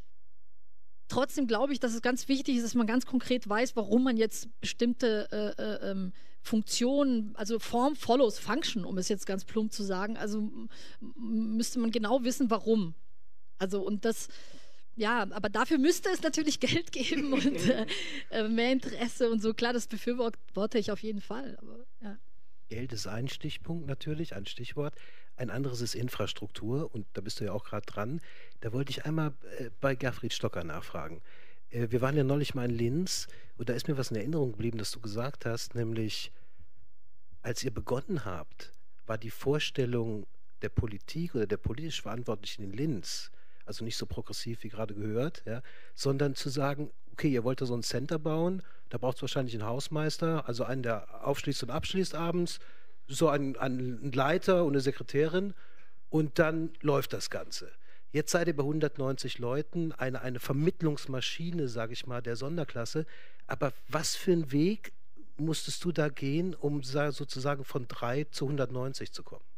Trotzdem glaube ich, dass es ganz wichtig ist, dass man ganz konkret weiß, warum man jetzt bestimmte äh, äh, ähm, Funktionen, also Form follows Function, um es jetzt ganz plump zu sagen, also müsste man genau wissen, warum. Also und das, ja, aber dafür müsste es natürlich Geld geben und äh, mehr Interesse und so. Klar, das befürworte ich auf jeden Fall. Aber, ja. Geld ist ein Stichpunkt natürlich, ein Stichwort. Ein anderes ist Infrastruktur und da bist du ja auch gerade dran. Da wollte ich einmal äh, bei Gerfried Stocker nachfragen. Äh, wir waren ja neulich mal in Linz und da ist mir was in Erinnerung geblieben, dass du gesagt hast, nämlich als ihr begonnen habt, war die Vorstellung der Politik oder der politisch Verantwortlichen in Linz, also nicht so progressiv wie gerade gehört, ja, sondern zu sagen, okay, ihr wollt da so ein Center bauen, da braucht es wahrscheinlich einen Hausmeister, also einen, der aufschließt und abschließt abends, so einen, einen Leiter und eine Sekretärin und dann läuft das Ganze. Jetzt seid ihr bei hundertneunzig Leuten, eine, eine Vermittlungsmaschine, sage ich mal, der Sonderklasse. Aber was für einen Weg musstest du da gehen, um sozusagen von drei zu hundertneunzig zu kommen?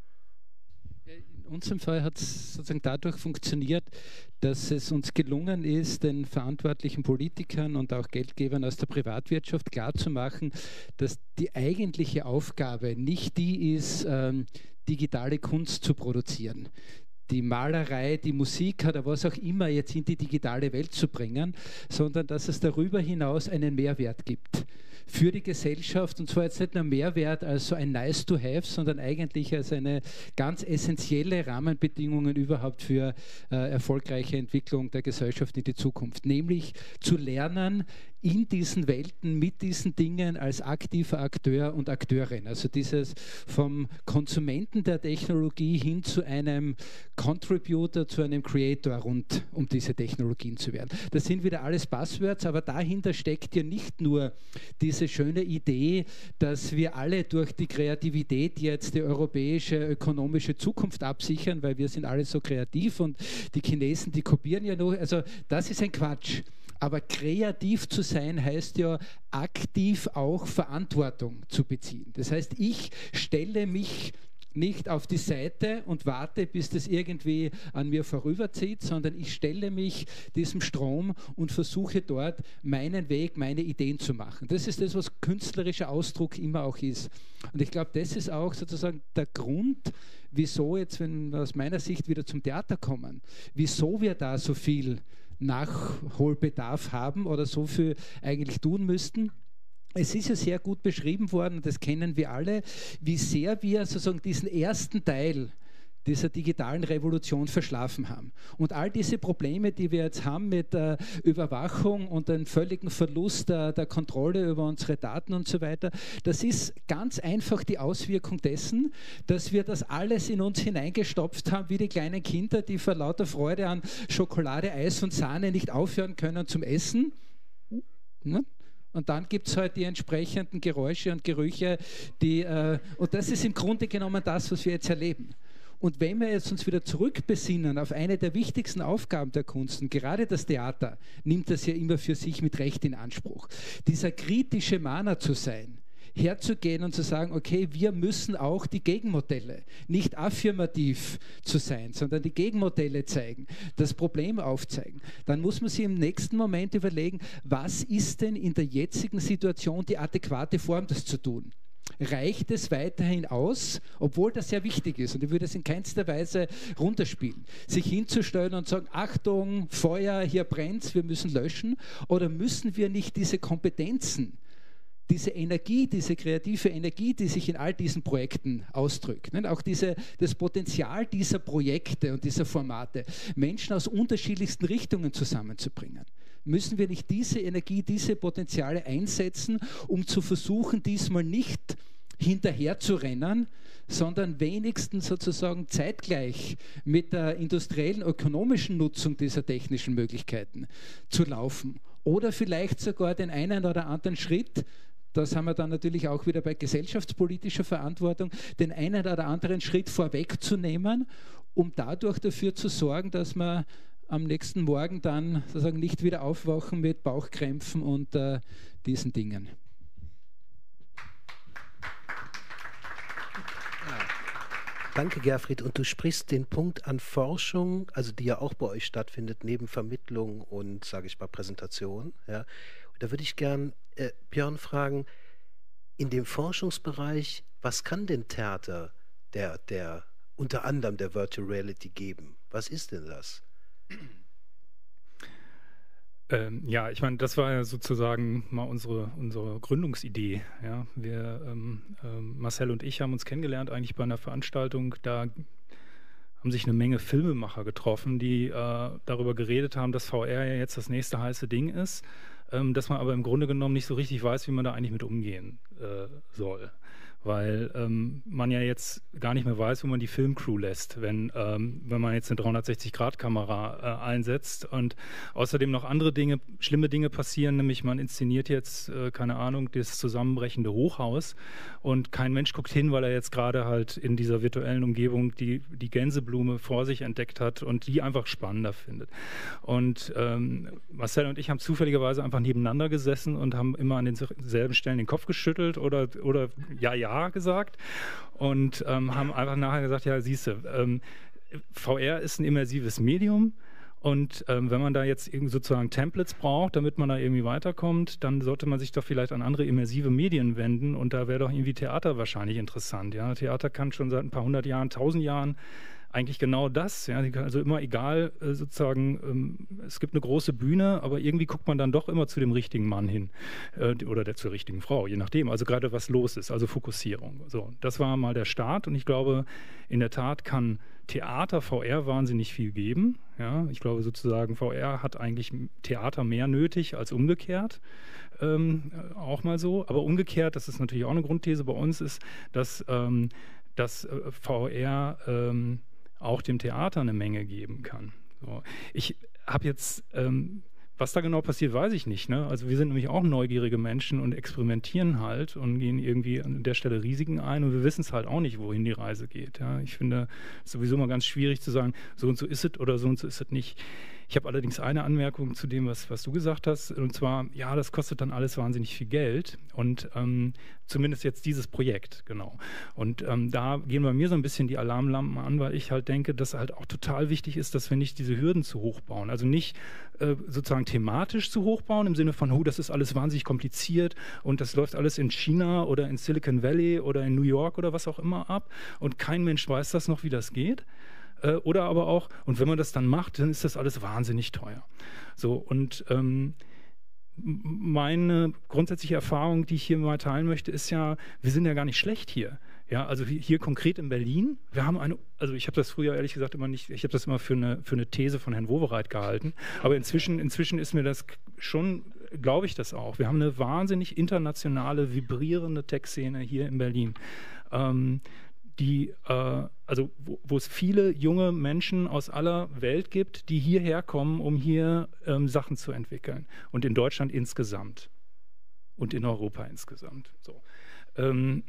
In unserem Fall hat es sozusagen dadurch funktioniert, dass es uns gelungen ist, den verantwortlichen Politikern und auch Geldgebern aus der Privatwirtschaft klarzumachen, dass die eigentliche Aufgabe nicht die ist, ähm, digitale Kunst zu produzieren, die Malerei, die Musik oder was auch immer jetzt in die digitale Welt zu bringen, sondern dass es darüber hinaus einen Mehrwert gibt für die Gesellschaft, und zwar jetzt nicht nur Mehrwert als so ein nice to have, sondern eigentlich als eine ganz essentielle Rahmenbedingungen überhaupt für äh, erfolgreiche Entwicklung der Gesellschaft in die Zukunft, nämlich zu lernen, in diesen Welten, mit diesen Dingen als aktiver Akteur und Akteurin. Also dieses vom Konsumenten der Technologie hin zu einem Contributor, zu einem Creator rund um diese Technologien zu werden. Das sind wieder alles Buzzwords, aber dahinter steckt ja nicht nur diese schöne Idee, dass wir alle durch die Kreativität jetzt die europäische ökonomische Zukunft absichern, weil wir sind alle so kreativ und die Chinesen, die kopieren ja nur. Also das ist ein Quatsch. Aber kreativ zu sein heißt ja aktiv auch Verantwortung zu beziehen. Das heißt, ich stelle mich nicht auf die Seite und warte, bis das irgendwie an mir vorüberzieht, sondern ich stelle mich diesem Strom und versuche dort meinen Weg, meine Ideen zu machen. Das ist das, was künstlerischer Ausdruck immer auch ist. Und ich glaube, das ist auch sozusagen der Grund, wieso jetzt, wenn wir aus meiner Sicht wieder zum Theater kommen, wieso wir da so viel Nachholbedarf haben oder so viel eigentlich tun müssten. Es ist ja sehr gut beschrieben worden, das kennen wir alle, wie sehr wir sozusagen diesen ersten Teil dieser digitalen Revolution verschlafen haben. Und all diese Probleme, die wir jetzt haben mit der Überwachung und dem völligen Verlust der, der Kontrolle über unsere Daten und so weiter, das ist ganz einfach die Auswirkung dessen, dass wir das alles in uns hineingestopft haben, wie die kleinen Kinder, die vor lauter Freude an Schokolade, Eis und Sahne nicht aufhören können zum Essen. Ne? Und dann gibt es halt die entsprechenden Geräusche und Gerüche, die, äh, und das ist im Grunde genommen das, was wir jetzt erleben. Und wenn wir jetzt uns wieder zurückbesinnen auf eine der wichtigsten Aufgaben der Kunst, und gerade das Theater nimmt das ja immer für sich mit Recht in Anspruch, dieser kritische Mahner zu sein, herzugehen und zu sagen, okay, wir müssen auch die Gegenmodelle, nicht affirmativ zu sein, sondern die Gegenmodelle zeigen, das Problem aufzeigen. Dann muss man sich im nächsten Moment überlegen, was ist denn in der jetzigen Situation die adäquate Form, das zu tun? Reicht es weiterhin aus, obwohl das sehr wichtig ist, und ich würde es in keinster Weise runterspielen, sich hinzustellen und sagen, Achtung, Feuer, hier brennt's, wir müssen löschen, oder müssen wir nicht diese Kompetenzen, diese Energie, diese kreative Energie, die sich in all diesen Projekten ausdrückt, ne? Auch diese, das Potenzial dieser Projekte und dieser Formate, Menschen aus unterschiedlichsten Richtungen zusammenzubringen. Müssen wir nicht diese Energie, diese Potenziale einsetzen, um zu versuchen, diesmal nicht hinterher zu rennen, sondern wenigstens sozusagen zeitgleich mit der industriellen, ökonomischen Nutzung dieser technischen Möglichkeiten zu laufen? Oder vielleicht sogar den einen oder anderen Schritt, das haben wir dann natürlich auch wieder bei gesellschaftspolitischer Verantwortung, den einen oder anderen Schritt vorwegzunehmen, um dadurch dafür zu sorgen, dass man am nächsten Morgen dann sozusagen nicht wieder aufwachen mit Bauchkrämpfen und äh, diesen Dingen. Danke, Gerfried. Und du sprichst den Punkt an Forschung, also die ja auch bei euch stattfindet, neben Vermittlung und, sage ich mal, Präsentation. Ja. Und da würde ich gern äh, Björn fragen, in dem Forschungsbereich, was kann denn Theater der, der unter anderem der Virtual Reality geben? Was ist denn das? Ähm, ja, ich meine, das war ja sozusagen mal unsere, unsere Gründungsidee. Ja. Wir, ähm, ähm, Marcel und ich haben uns kennengelernt eigentlich bei einer Veranstaltung, da haben sich eine Menge Filmemacher getroffen, die äh, darüber geredet haben, dass V R ja jetzt das nächste heiße Ding ist, ähm, dass man aber im Grunde genommen nicht so richtig weiß, wie man da eigentlich mit umgehen äh, soll. Weil ähm, man ja jetzt gar nicht mehr weiß, wo man die Filmcrew lässt, wenn, ähm, wenn man jetzt eine dreihundertsechzig Grad Kamera äh, einsetzt und außerdem noch andere Dinge, schlimme Dinge passieren, nämlich man inszeniert jetzt, äh, keine Ahnung, das zusammenbrechende Hochhaus und kein Mensch guckt hin, weil er jetzt gerade halt in dieser virtuellen Umgebung die, die Gänseblume vor sich entdeckt hat und die einfach spannender findet. Und ähm, Marcel und ich haben zufälligerweise einfach nebeneinander gesessen und haben immer an denselben Stellen den Kopf geschüttelt oder, oder ja, ja, gesagt und ähm, haben einfach nachher gesagt, ja, siehst du, ähm, V R ist ein immersives Medium und ähm, wenn man da jetzt irgendwie sozusagen Templates braucht, damit man da irgendwie weiterkommt, dann sollte man sich doch vielleicht an andere immersive Medien wenden und da wäre doch irgendwie Theater wahrscheinlich interessant. Ja? Theater kann schon seit ein paar hundert Jahren, tausend Jahren eigentlich genau das, ja, also immer egal, äh, sozusagen, ähm, es gibt eine große Bühne, aber irgendwie guckt man dann doch immer zu dem richtigen Mann hin äh, oder der, zur richtigen Frau, je nachdem, also gerade was los ist, also Fokussierung. So, das war mal der Start und ich glaube, in der Tat kann Theater, V R wahnsinnig viel geben. Ja, ich glaube sozusagen, V R hat eigentlich Theater mehr nötig als umgekehrt. Ähm, auch mal so, aber umgekehrt, das ist natürlich auch eine Grundthese bei uns, ist, dass, ähm, dass äh, V R ähm, auch dem Theater eine Menge geben kann. So. Ich habe jetzt, ähm, was da genau passiert, weiß ich nicht. Ne? Also wir sind nämlich auch neugierige Menschen und experimentieren halt und gehen irgendwie an der Stelle Risiken ein und wir wissen es halt auch nicht, wohin die Reise geht. Ja? Ich finde es sowieso mal ganz schwierig zu sagen, so und so ist es oder so und so ist es nicht. Ich habe allerdings eine Anmerkung zu dem, was, was du gesagt hast, und zwar, ja, das kostet dann alles wahnsinnig viel Geld und ähm, zumindest jetzt dieses Projekt, genau. Und ähm, da gehen bei mir so ein bisschen die Alarmlampen an, weil ich halt denke, dass halt auch total wichtig ist, dass wir nicht diese Hürden zu hoch bauen. Also nicht äh, sozusagen thematisch zu hoch bauen, im Sinne von, oh, das ist alles wahnsinnig kompliziert und das läuft alles in China oder in Silicon Valley oder in New York oder was auch immer ab und kein Mensch weiß das noch, wie das geht. Oder aber auch, und wenn man das dann macht, dann ist das alles wahnsinnig teuer. So, und ähm, meine grundsätzliche Erfahrung, die ich hier mal teilen möchte, ist ja, wir sind ja gar nicht schlecht hier. Ja, also hier, hier konkret in Berlin, wir haben eine, also ich habe das früher ehrlich gesagt immer nicht, ich habe das immer für eine, für eine These von Herrn Wowereit gehalten, aber inzwischen, inzwischen ist mir das schon, glaube ich das auch. Wir haben eine wahnsinnig internationale, vibrierende Tech-Szene hier in Berlin. Ähm, die, äh, also wo, wo es viele junge Menschen aus aller Welt gibt, die hierher kommen, um hier ähm, Sachen zu entwickeln. Und in Deutschland insgesamt. Und in Europa insgesamt. So. Ähm,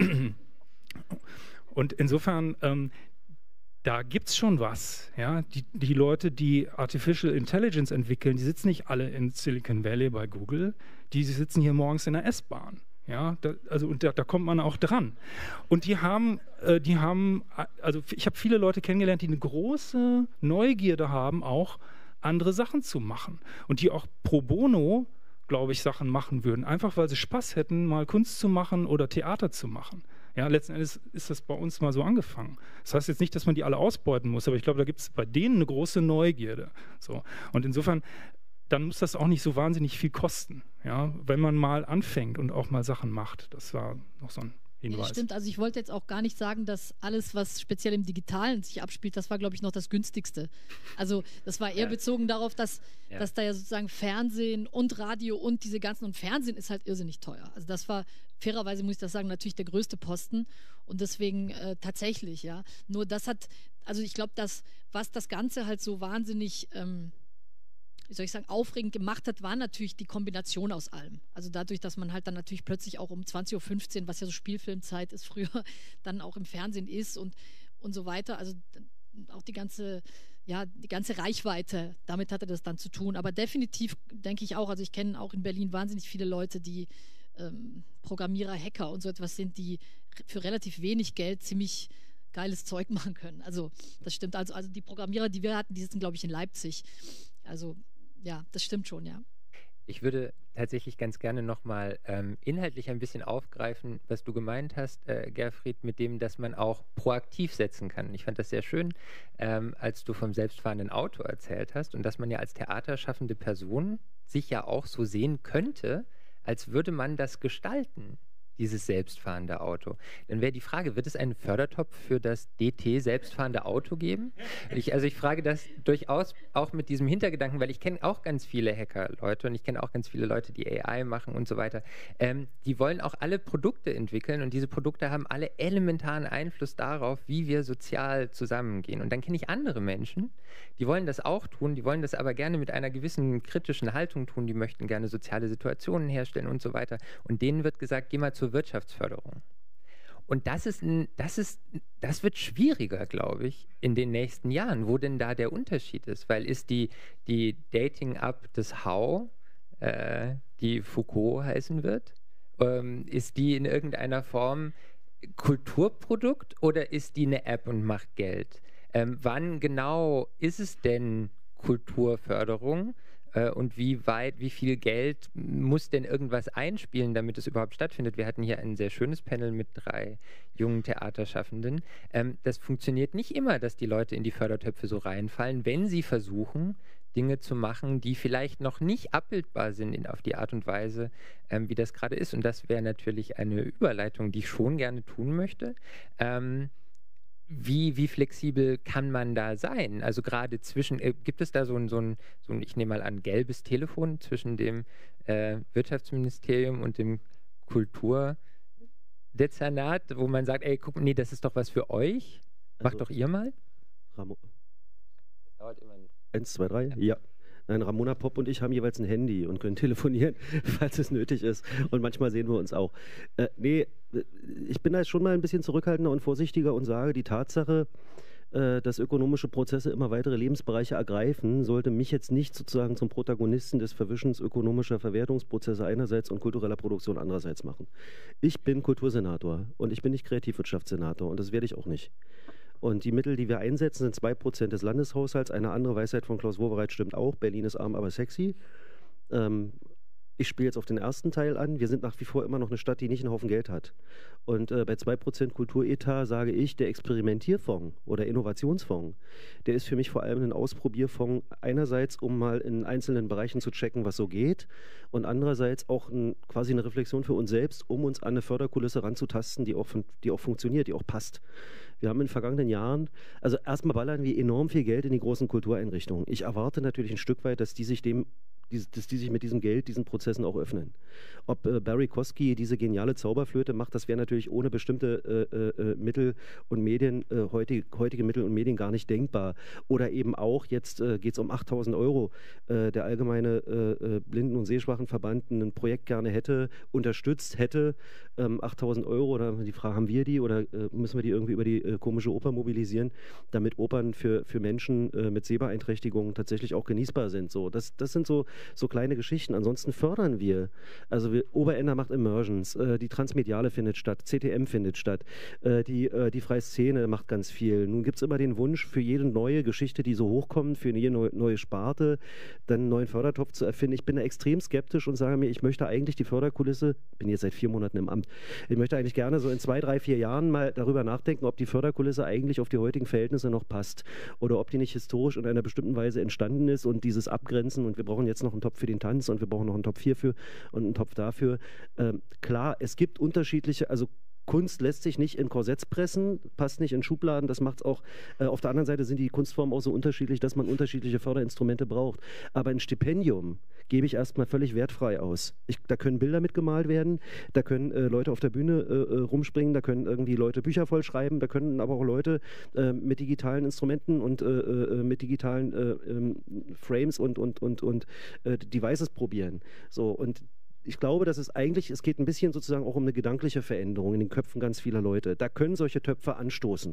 und insofern, ähm, da gibt es schon was. Ja? Die, die Leute, die Artificial Intelligence entwickeln, die sitzen nicht alle in Silicon Valley bei Google, die sitzen hier morgens in der S-Bahn. Ja, da, also und da, da kommt man auch dran. Und die haben, äh, die haben, also ich habe viele Leute kennengelernt, die eine große Neugierde haben, auch andere Sachen zu machen. Und die auch pro bono, glaube ich, Sachen machen würden. Einfach weil sie Spaß hätten, mal Kunst zu machen oder Theater zu machen. Ja, letzten Endes ist das bei uns mal so angefangen. Das heißt jetzt nicht, dass man die alle ausbeuten muss, aber ich glaube, da gibt es bei denen eine große Neugierde. So. Und insofern, dann muss das auch nicht so wahnsinnig viel kosten, ja, wenn man mal anfängt und auch mal Sachen macht. Das war noch so ein Hinweis. Ja, stimmt, also ich wollte jetzt auch gar nicht sagen, dass alles, was speziell im Digitalen sich abspielt, das war, glaube ich, noch das günstigste. Also das war eher ja. bezogen darauf, dass, ja. dass da ja sozusagen Fernsehen und Radio und diese ganzen, und Fernsehen ist halt irrsinnig teuer. Also das war, fairerweise muss ich das sagen, natürlich der größte Posten und deswegen äh, tatsächlich, ja. Nur das hat, also ich glaube, dass was das Ganze halt so wahnsinnig ähm, wie soll ich sagen, aufregend gemacht hat, war natürlich die Kombination aus allem. Also dadurch, dass man halt dann natürlich plötzlich auch um zwanzig Uhr fünfzehn, was ja so Spielfilmzeit ist früher, dann auch im Fernsehen ist und, und so weiter. Also auch die ganze ja, die ganze Reichweite, damit hatte das dann zu tun. Aber definitiv denke ich auch, also ich kenne auch in Berlin wahnsinnig viele Leute, die ähm, Programmierer, Hacker und so etwas sind, die für relativ wenig Geld ziemlich geiles Zeug machen können. Also das stimmt. Also, also die Programmierer, die wir hatten, die sitzen, glaube ich, in Leipzig. Also ja, das stimmt schon, ja. Ich würde tatsächlich ganz gerne nochmal ähm, inhaltlich ein bisschen aufgreifen, was du gemeint hast, äh, Gerfried, mit dem, dass man auch proaktiv setzen kann. Ich fand das sehr schön, ähm, als du vom selbstfahrenden Auto erzählt hast und dass man ja als theaterschaffende Person sich ja auch so sehen könnte, als würde man das gestalten, dieses selbstfahrende Auto. Dann wäre die Frage, wird es einen Fördertopf für das D T selbstfahrende Auto geben? Ich, also ich frage das durchaus auch mit diesem Hintergedanken, weil ich kenne auch ganz viele Hacker-Leute und ich kenne auch ganz viele Leute, die A I machen und so weiter. Ähm, die wollen auch alle Produkte entwickeln und diese Produkte haben alle elementaren Einfluss darauf, wie wir sozial zusammengehen. Und dann kenne ich andere Menschen, die wollen das auch tun, die wollen das aber gerne mit einer gewissen kritischen Haltung tun, die möchten gerne soziale Situationen herstellen und so weiter. Und denen wird gesagt, geh mal zur Wirtschaftsförderung. Und das ist, ein, das ist, das wird schwieriger, glaube ich, in den nächsten Jahren, wo denn da der Unterschied ist. Weil ist die, die Dating-App des How, äh, die Foucault heißen wird, ähm, ist die in irgendeiner Form Kulturprodukt oder ist die eine App und macht Geld? Ähm, wann genau ist es denn Kulturförderung? Und wie weit, wie viel Geld muss denn irgendwas einspielen, damit es überhaupt stattfindet? Wir hatten hier ein sehr schönes Panel mit drei jungen Theaterschaffenden. Ähm, das funktioniert nicht immer, dass die Leute in die Fördertöpfe so reinfallen, wenn sie versuchen, Dinge zu machen, die vielleicht noch nicht abbildbar sind in, auf die Art und Weise, ähm, wie das gerade ist. Und das wäre natürlich eine Überleitung, die ich schon gerne tun möchte. Ähm, Wie, wie flexibel kann man da sein? Also gerade zwischen, äh, gibt es da so ein, so ein, so ein, ich nehme mal an, gelbes Telefon zwischen dem äh, Wirtschaftsministerium und dem Kulturdezernat, wo man sagt, ey, guck, nee, das ist doch was für euch. Macht Also, doch ihr mal. Ramo Das dauert immer. Eins, zwei, drei, Ja. ja. Nein, Ramona Popp und ich haben jeweils ein Handy und können telefonieren, falls es nötig ist. Und manchmal sehen wir uns auch. Äh, nee, ich bin da schon mal ein bisschen zurückhaltender und vorsichtiger und sage, die Tatsache, äh, dass ökonomische Prozesse immer weitere Lebensbereiche ergreifen, sollte mich jetzt nicht sozusagen zum Protagonisten des Verwischens ökonomischer Verwertungsprozesse einerseits und kultureller Produktion andererseits machen. Ich bin Kultursenator und ich bin nicht Kreativwirtschaftssenator und das werde ich auch nicht. Und die Mittel, die wir einsetzen, sind zwei Prozent des Landeshaushalts. Eine andere Weisheit von Klaus Wowereit stimmt auch. Berlin ist arm, aber sexy. Ähm, ich spiele jetzt auf den ersten Teil an. Wir sind nach wie vor immer noch eine Stadt, die nicht einen Haufen Geld hat. Und äh, bei zwei Prozent Kulturetat sage ich, der Experimentierfonds oder Innovationsfonds, der ist für mich vor allem ein Ausprobierfonds. Einerseits, um mal in einzelnen Bereichen zu checken, was so geht. Und andererseits auch ein, quasi eine Reflexion für uns selbst, um uns an eine Förderkulisse ranzutasten, die auch, die auch funktioniert, die auch passt. Wir haben in den vergangenen Jahren, also erstmal ballern wir enorm viel Geld in die großen Kultureinrichtungen. Ich erwarte natürlich ein Stück weit, dass die sich dem dass die sich mit diesem Geld, diesen Prozessen auch öffnen. Ob äh, Barry Kosky diese geniale Zauberflöte macht, das wäre natürlich ohne bestimmte äh, äh, Mittel und Medien, äh, heutige, heutige Mittel und Medien gar nicht denkbar. Oder eben auch, jetzt äh, geht es um achttausend Euro, äh, der allgemeine äh, Blinden- und Sehschwachenverband ein Projekt gerne hätte, unterstützt hätte, ähm, achttausend Euro, oder die Frage, haben wir die oder äh, müssen wir die irgendwie über die äh, komische Oper mobilisieren, damit Opern für, für Menschen äh, mit Sehbeeinträchtigungen tatsächlich auch genießbar sind. So, das, das sind so so kleine Geschichten. Ansonsten fördern wir. Also wir, Oberender macht Immersions, äh, die Transmediale findet statt, C T M findet statt, äh, die, äh, die Freie Szene macht ganz viel. Nun gibt es immer den Wunsch, für jede neue Geschichte, die so hochkommt, für jede neue, neue Sparte, dann einen neuen Fördertopf zu erfinden. Ich bin da extrem skeptisch und sage mir, ich möchte eigentlich die Förderkulisse, bin jetzt seit vier Monaten im Amt, ich möchte eigentlich gerne so in zwei, drei, vier Jahren mal darüber nachdenken, ob die Förderkulisse eigentlich auf die heutigen Verhältnisse noch passt oder ob die nicht historisch in einer bestimmten Weise entstanden ist und dieses Abgrenzen, und wir brauchen jetzt noch einen Topf für den Tanz und wir brauchen noch einen Topf hierfür und einen Topf dafür. Ähm, klar, es gibt unterschiedliche, also Kunst lässt sich nicht in Korsetts pressen, passt nicht in Schubladen, das macht es auch. Äh, auf der anderen Seite sind die Kunstformen auch so unterschiedlich, dass man unterschiedliche Förderinstrumente braucht. Aber ein Stipendium gebe ich erstmal völlig wertfrei aus. Ich, da können Bilder mitgemalt werden, da können äh, Leute auf der Bühne äh, rumspringen, da können irgendwie Leute Bücher vollschreiben, da können aber auch Leute äh, mit digitalen Instrumenten und äh, äh, mit digitalen äh, äh, Frames und, und, und, und äh, Devices probieren. So, und ich glaube, dass es eigentlich, es geht ein bisschen sozusagen auch um eine gedankliche Veränderung in den Köpfen ganz vieler Leute. Da können solche Töpfe anstoßen.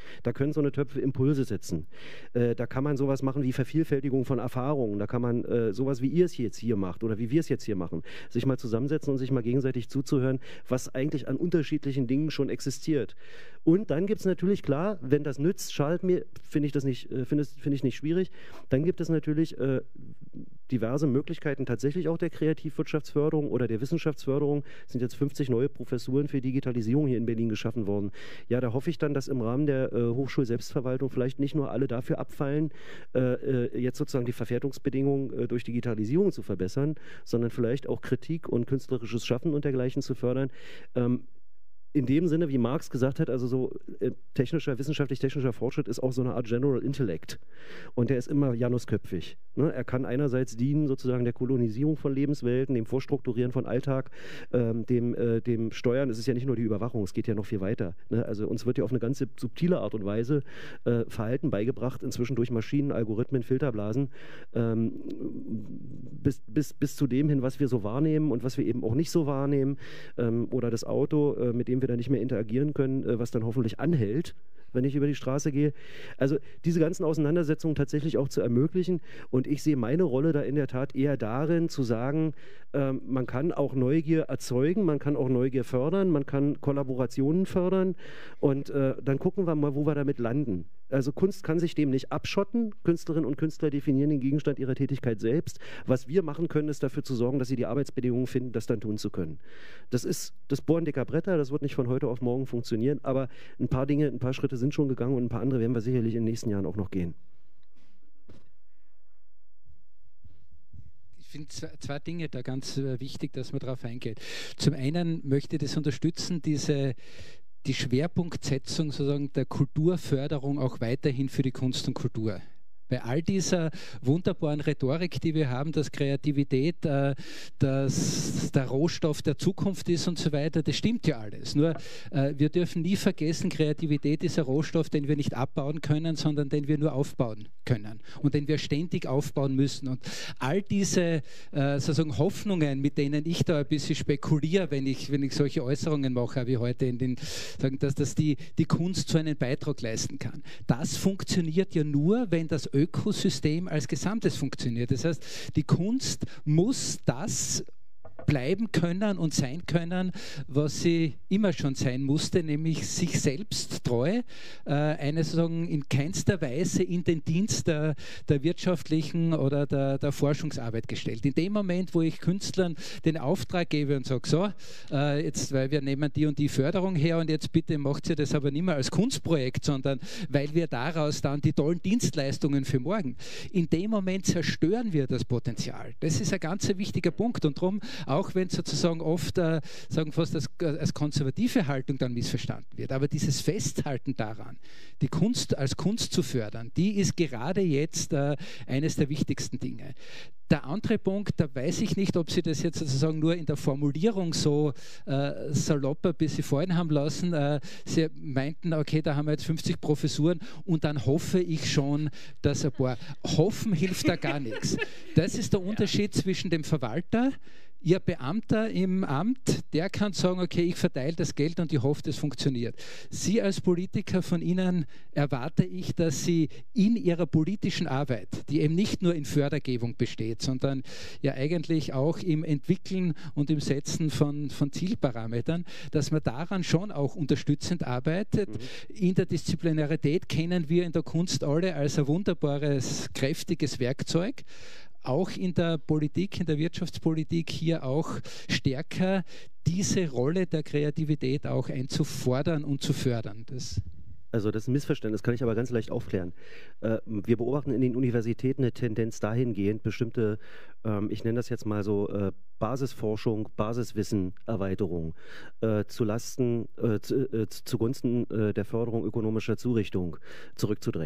Da können so eine Töpfe Impulse setzen. Äh, da kann man sowas machen wie Vervielfältigung von Erfahrungen. Da kann man äh, sowas, wie ihr es jetzt hier macht oder wie wir es jetzt hier machen, sich mal zusammensetzen und sich mal gegenseitig zuzuhören, was eigentlich an unterschiedlichen Dingen schon existiert. Und dann gibt es natürlich, klar, wenn das nützt, schadet mir, finde ich das nicht, äh, finde find ich nicht schwierig. Dann gibt es natürlich äh, diverse Möglichkeiten tatsächlich auch der Kreativwirtschaftsförderung oder der Wissenschaftsförderung. Es sind jetzt fünfzig neue Professuren für Digitalisierung hier in Berlin geschaffen worden. Ja, da hoffe ich dann, dass im Rahmen der äh, Hochschulselbstverwaltung vielleicht nicht nur alle dafür abfallen, äh, äh, jetzt sozusagen die Verwertungsbedingungen äh, durch Digitalisierung zu verbessern, sondern vielleicht auch Kritik und künstlerisches Schaffen und dergleichen zu fördern. Ähm, In dem Sinne, wie Marx gesagt hat, also so äh, technischer, wissenschaftlich-technischer Fortschritt ist auch so eine Art General Intellect. Und der ist immer janusköpfig. Ne? Er kann einerseits dienen sozusagen der Kolonisierung von Lebenswelten, dem Vorstrukturieren von Alltag, ähm, dem, äh, dem Steuern. Es ist ja nicht nur die Überwachung, es geht ja noch viel weiter. Ne? Also uns wird ja auf eine ganz subtile Art und Weise äh, Verhalten beigebracht, inzwischen durch Maschinen, Algorithmen, Filterblasen, ähm, bis, bis, bis zu dem hin, was wir so wahrnehmen und was wir eben auch nicht so wahrnehmen. Ähm, oder das Auto, äh, mit dem wir dann nicht mehr interagieren können, äh, was dann hoffentlich anhält, wenn ich über die Straße gehe. Also diese ganzen Auseinandersetzungen tatsächlich auch zu ermöglichen. Und ich sehe meine Rolle da in der Tat eher darin, zu sagen, ähm, man kann auch Neugier erzeugen, man kann auch Neugier fördern, man kann Kollaborationen fördern und äh, dann gucken wir mal, wo wir damit landen. Also Kunst kann sich dem nicht abschotten. Künstlerinnen und Künstler definieren den Gegenstand ihrer Tätigkeit selbst. Was wir machen können, ist dafür zu sorgen, dass sie die Arbeitsbedingungen finden, das dann tun zu können. Das ist das Bohren dicker Bretter, das wird nicht von heute auf morgen funktionieren, aber ein paar Dinge, ein paar Schritte sind schon gegangen und ein paar andere werden wir sicherlich in den nächsten Jahren auch noch gehen. Ich finde zwei, zwei Dinge da ganz äh, wichtig, dass man darauf eingeht. Zum einen möchte ich das unterstützen, diese die Schwerpunktsetzung sozusagen der Kulturförderung auch weiterhin für die Kunst und Kultur. Bei all dieser wunderbaren Rhetorik, die wir haben, dass Kreativität äh, dass der Rohstoff der Zukunft ist und so weiter, das stimmt ja alles. Nur äh, wir dürfen nie vergessen, Kreativität ist ein Rohstoff, den wir nicht abbauen können, sondern den wir nur aufbauen können und den wir ständig aufbauen müssen. Und all diese äh, sozusagen Hoffnungen, mit denen ich da ein bisschen spekuliere, wenn ich, wenn ich solche Äußerungen mache, wie heute in den, sagen, dass, dass die, die Kunst so einen Beitrag leisten kann. Das funktioniert ja nur, wenn das Ökosystem als Gesamtes funktioniert. Das heißt, die Kunst muss das bleiben können und sein können, was sie immer schon sein musste, nämlich sich selbst treu, äh, eine sozusagen in keinster Weise in den Dienst der, der wirtschaftlichen oder der, der Forschungsarbeit gestellt. In dem Moment, wo ich Künstlern den Auftrag gebe und sage, so, äh, jetzt, weil wir nehmen die und die Förderung her und jetzt bitte macht ihr das aber nicht mehr als Kunstprojekt, sondern weil wir daraus dann die tollen Dienstleistungen für morgen. In dem Moment zerstören wir das Potenzial. Das ist ein ganz wichtiger Punkt und darum auch wenn sozusagen oft äh, sagen fast als, als konservative Haltung dann missverstanden wird. Aber dieses Festhalten daran, die Kunst als Kunst zu fördern, die ist gerade jetzt äh, eines der wichtigsten Dinge. Der andere Punkt, da weiß ich nicht, ob Sie das jetzt sozusagen nur in der Formulierung so äh, salopp ein bisschen vorhin haben lassen. Äh, Sie meinten, okay, da haben wir jetzt fünfzig Professuren und dann hoffe ich schon, dass ein paar... Hoffen hilft da gar nichts. Das ist der Unterschied zwischen dem Verwalter, Ihr Beamter im Amt, der kann sagen, okay, ich verteile das Geld und ich hoffe, das funktioniert. Sie als Politiker, von Ihnen erwarte ich, dass Sie in Ihrer politischen Arbeit, die eben nicht nur in Fördergebung besteht, sondern ja eigentlich auch im Entwickeln und im Setzen von, von Zielparametern, dass man daran schon auch unterstützend arbeitet. Mhm. Interdisziplinarität kennen wir in der Kunst alle als ein wunderbares, kräftiges Werkzeug. Auch in der Politik, in der Wirtschaftspolitik hier auch stärker diese Rolle der Kreativität auch einzufordern und zu fördern. Das Also das ist ein Missverständnis, kann ich aber ganz leicht aufklären. Äh, wir beobachten in den Universitäten eine Tendenz dahingehend, bestimmte, ähm, ich nenne das jetzt mal so, äh, Basisforschung, Basiswissen, Erweiterung äh, zu Lasten, äh, zu, äh, zugunsten äh, der Förderung ökonomischer Zurichtung zurückzudrängen.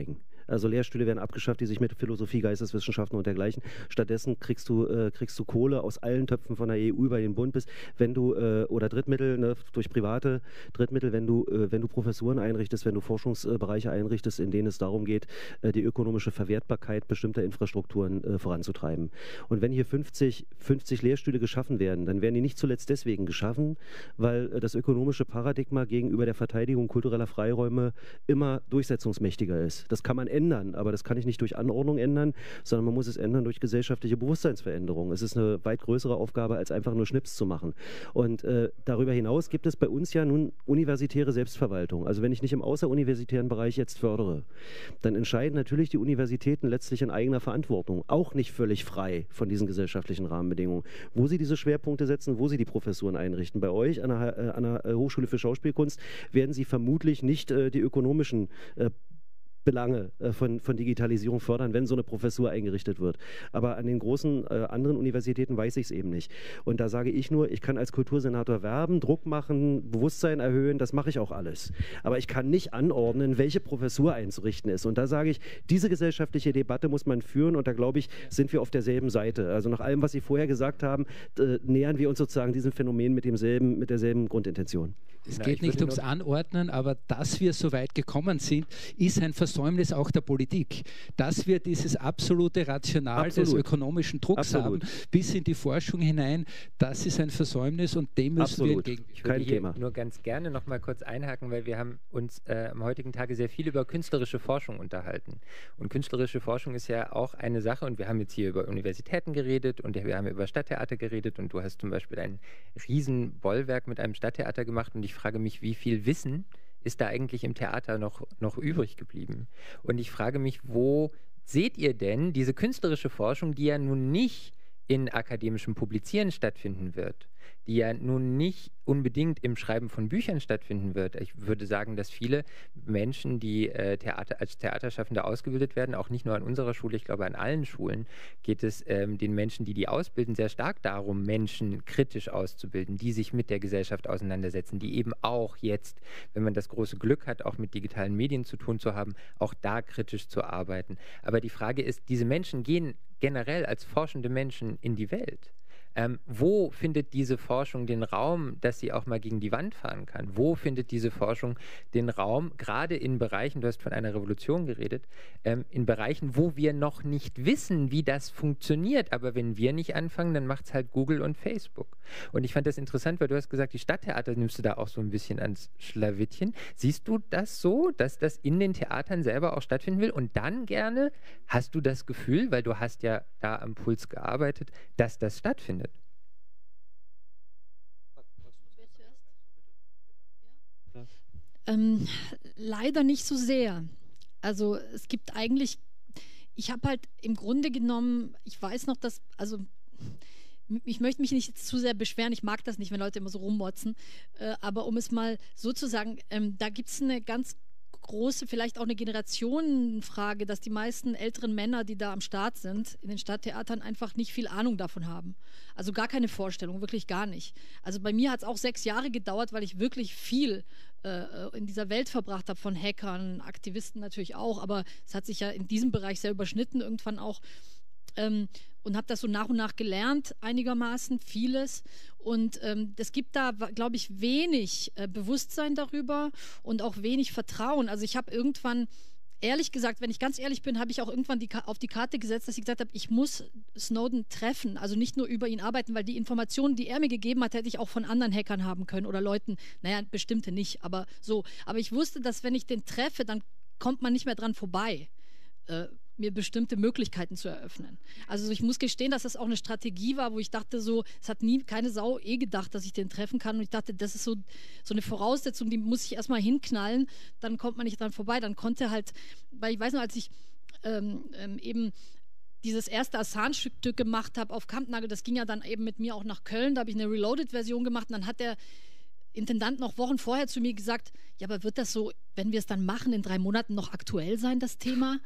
Also Lehrstühle werden abgeschafft, die sich mit Philosophie, Geisteswissenschaften und dergleichen. Stattdessen kriegst du, äh, kriegst du Kohle aus allen Töpfen von der E U über den Bund bist, wenn du, äh, oder Drittmittel, ne, durch private Drittmittel, wenn du, äh, wenn du Professuren einrichtest, wenn du Forschungsbereiche einrichtest, in denen es darum geht, äh, die ökonomische Verwertbarkeit bestimmter Infrastrukturen äh, voranzutreiben. Und wenn hier fünfzig, fünfzig Lehrstühle geschaffen werden, dann werden die nicht zuletzt deswegen geschaffen, weil äh, das ökonomische Paradigma gegenüber der Verteidigung kultureller Freiräume immer durchsetzungsmächtiger ist. Das kann man ändern, aber das kann ich nicht durch Anordnung ändern, sondern man muss es ändern durch gesellschaftliche Bewusstseinsveränderung. Es ist eine weit größere Aufgabe, als einfach nur Schnips zu machen. Und äh, darüber hinaus gibt es bei uns ja nun universitäre Selbstverwaltung. Also wenn ich nicht im außeruniversitären Bereich jetzt fördere, dann entscheiden natürlich die Universitäten letztlich in eigener Verantwortung, auch nicht völlig frei von diesen gesellschaftlichen Rahmenbedingungen, wo sie diese Schwerpunkte setzen, wo sie die Professuren einrichten. Bei euch an der, äh, an der Hochschule für Schauspielkunst werden sie vermutlich nicht äh, die ökonomischen äh, Belange äh, von, von Digitalisierung fördern, wenn so eine Professur eingerichtet wird. Aber an den großen äh, anderen Universitäten weiß ich es eben nicht. Und da sage ich nur, ich kann als Kultursenator werben, Druck machen, Bewusstsein erhöhen, das mache ich auch alles. Aber ich kann nicht anordnen, welche Professur einzurichten ist. Und da sage ich, diese gesellschaftliche Debatte muss man führen und da glaube ich, sind wir auf derselben Seite. Also nach allem, was Sie vorher gesagt haben, äh, nähern wir uns sozusagen diesem Phänomen mit, demselben, mit derselben Grundintention. Es Na, geht nicht ums Anordnen, aber dass wir so weit gekommen sind, ist ein Versäumnis auch der Politik. Dass wir dieses absolute Rational Absolut. des ökonomischen Drucks Absolut. haben, bis in die Forschung hinein, das ist ein Versäumnis und dem müssen Absolut. wir entgegen. Ich würde Kein Thema. nur ganz gerne noch mal kurz einhaken, weil wir haben uns äh, am heutigen Tage sehr viel über künstlerische Forschung unterhalten. Und künstlerische Forschung ist ja auch eine Sache, und wir haben jetzt hier über Universitäten geredet und wir haben über Stadttheater geredet und du hast zum Beispiel ein Riesenbollwerk mit einem Stadttheater gemacht und ich frage mich, wie viel Wissen ist da eigentlich im Theater noch, noch übrig geblieben? Und ich frage mich, wo seht ihr denn diese künstlerische Forschung, die ja nun nicht in akademischem Publizieren stattfinden wird, die ja nun nicht unbedingt im Schreiben von Büchern stattfinden wird. Ich würde sagen, dass viele Menschen, die äh, Theater, als Theaterschaffende ausgebildet werden, auch nicht nur an unserer Schule, ich glaube an allen Schulen, geht es ähm, den Menschen, die die ausbilden, sehr stark darum, Menschen kritisch auszubilden, die sich mit der Gesellschaft auseinandersetzen, die eben auch jetzt, wenn man das große Glück hat, auch mit digitalen Medien zu tun zu haben, auch da kritisch zu arbeiten. Aber die Frage ist, diese Menschen gehen generell als forschende Menschen in die Welt. Ähm, wo findet diese Forschung den Raum, dass sie auch mal gegen die Wand fahren kann? Wo findet diese Forschung den Raum, gerade in Bereichen, du hast von einer Revolution geredet, ähm, in Bereichen, wo wir noch nicht wissen, wie das funktioniert. Aber wenn wir nicht anfangen, dann macht es halt Google und Facebook. Und ich fand das interessant, weil du hast gesagt, die Stadttheater nimmst du da auch so ein bisschen ans Schlawittchen. Siehst du das so, dass das in den Theatern selber auch stattfinden will? Und dann gerne, hast du das Gefühl, weil du hast ja da am Puls gearbeitet, dass das stattfindet? Ähm, leider nicht so sehr. Also es gibt eigentlich, ich habe halt im Grunde genommen, ich weiß noch, dass, also ich möchte mich nicht zu sehr beschweren, ich mag das nicht, wenn Leute immer so rummotzen, äh, aber um es mal so zu sagen, ähm, da gibt es eine ganz große, vielleicht auch eine Generationenfrage, dass die meisten älteren Männer, die da am Start sind, in den Stadttheatern einfach nicht viel Ahnung davon haben. Also gar keine Vorstellung, wirklich gar nicht. Also bei mir hat es auch sechs Jahre gedauert, weil ich wirklich viel äh, in dieser Welt verbracht habe, von Hackern, Aktivisten natürlich auch, aber es hat sich ja in diesem Bereich sehr überschnitten irgendwann auch. Ähm, und habe das so nach und nach gelernt, einigermaßen vieles. Und ähm, es gibt da, glaube ich, wenig äh, Bewusstsein darüber und auch wenig Vertrauen. Also ich habe irgendwann, ehrlich gesagt, wenn ich ganz ehrlich bin, habe ich auch irgendwann die, auf die Karte gesetzt, dass ich gesagt habe, ich muss Snowden treffen, also nicht nur über ihn arbeiten, weil die Informationen, die er mir gegeben hat, hätte ich auch von anderen Hackern haben können oder Leuten, naja, bestimmte nicht, aber so. Aber ich wusste, dass wenn ich den treffe, dann kommt man nicht mehr dran vorbei, äh, mir bestimmte Möglichkeiten zu eröffnen. Also ich muss gestehen, dass das auch eine Strategie war, wo ich dachte so, es hat nie keine Sau eh gedacht, dass ich den treffen kann und ich dachte, das ist so, so eine Voraussetzung, die muss ich erstmal hinknallen, dann kommt man nicht dran vorbei, dann konnte halt, weil ich weiß noch, als ich ähm, ähm, eben dieses erste Assange-Stück gemacht habe auf Kampnagel, das ging ja dann eben mit mir auch nach Köln, da habe ich eine Reloaded-Version gemacht und dann hat der Intendant noch Wochen vorher zu mir gesagt, ja, aber wird das so, wenn wir es dann machen, in drei Monaten noch aktuell sein, das Thema?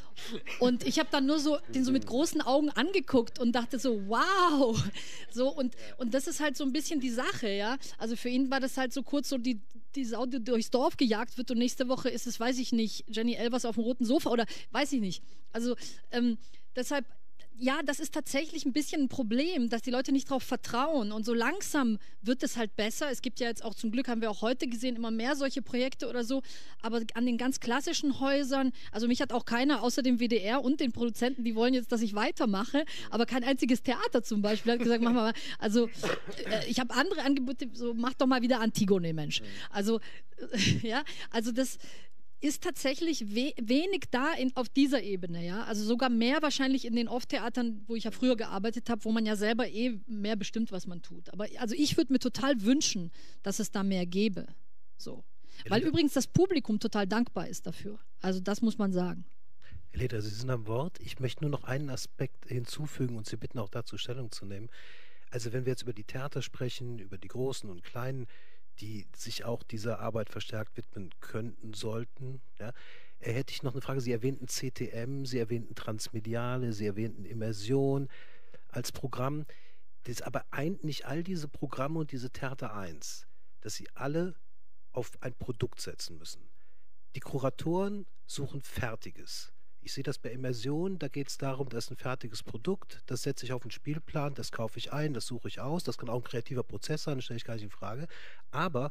Und ich habe dann nur so den so mit großen Augen angeguckt und dachte so, wow. So, und, und das ist halt so ein bisschen die Sache, ja. Also für ihn war das halt so kurz so die, die Sau, die durchs Dorf gejagt wird und nächste Woche ist es, weiß ich nicht, Jenny Elvers auf dem roten Sofa oder weiß ich nicht. Also ähm, deshalb, ja, das ist tatsächlich ein bisschen ein Problem, dass die Leute nicht darauf vertrauen und so langsam wird es halt besser. Es gibt ja jetzt auch, zum Glück haben wir auch heute gesehen, immer mehr solche Projekte oder so, aber an den ganz klassischen Häusern, also mich hat auch keiner außer dem W D R und den Produzenten, die wollen jetzt, dass ich weitermache, aber kein einziges Theater zum Beispiel hat gesagt, mach mal, also äh, ich habe andere Angebote, so mach doch mal wieder Antigone, Mensch. Also, äh, ja, also das ist tatsächlich we wenig da in, auf dieser Ebene, ja, also sogar mehr wahrscheinlich in den Off-Theatern, wo ich ja früher gearbeitet habe, wo man ja selber eh mehr bestimmt, was man tut. Aber also ich würde mir total wünschen, dass es da mehr gäbe, so. Weil Elita, übrigens das Publikum total dankbar ist dafür. Also das muss man sagen. Elita, Sie sind am Wort. Ich möchte nur noch einen Aspekt hinzufügen und Sie bitten auch dazu Stellung zu nehmen. Also wenn wir jetzt über die Theater sprechen, über die großen und kleinen, die sich auch dieser Arbeit verstärkt widmen könnten, sollten. Ja. Hätte ich noch eine Frage. Sie erwähnten C T M, Sie erwähnten Transmediale, Sie erwähnten Immersion als Programm. Das aber eint nicht all diese Programme und diese Theater eins, dass sie alle auf ein Produkt setzen müssen. Die Kuratoren suchen Fertiges. Ich sehe das bei Immersion, da geht es darum, das ist ein fertiges Produkt, das setze ich auf den Spielplan, das kaufe ich ein, das suche ich aus, das kann auch ein kreativer Prozess sein, das stelle ich gar nicht in Frage. Aber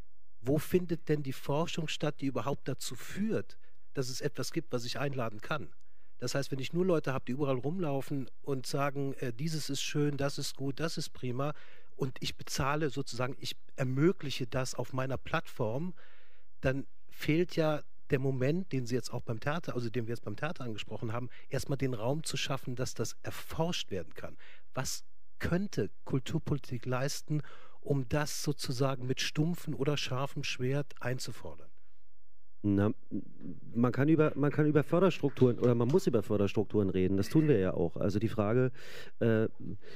wo findet denn die Forschung statt, die überhaupt dazu führt, dass es etwas gibt, was ich einladen kann? Das heißt, wenn ich nur Leute habe, die überall rumlaufen und sagen, äh, dieses ist schön, das ist gut, das ist prima und ich bezahle sozusagen, ich ermögliche das auf meiner Plattform, dann fehlt ja der Moment, den Sie jetzt auch beim Theater, also den wir jetzt beim Theater angesprochen haben, erstmal den Raum zu schaffen, dass das erforscht werden kann. Was könnte Kulturpolitik leisten, um das sozusagen mit stumpfem oder scharfem Schwert einzufordern? Na, man kann über, man kann über Förderstrukturen oder man muss über Förderstrukturen reden. Das tun wir ja auch. Also die Frage, äh,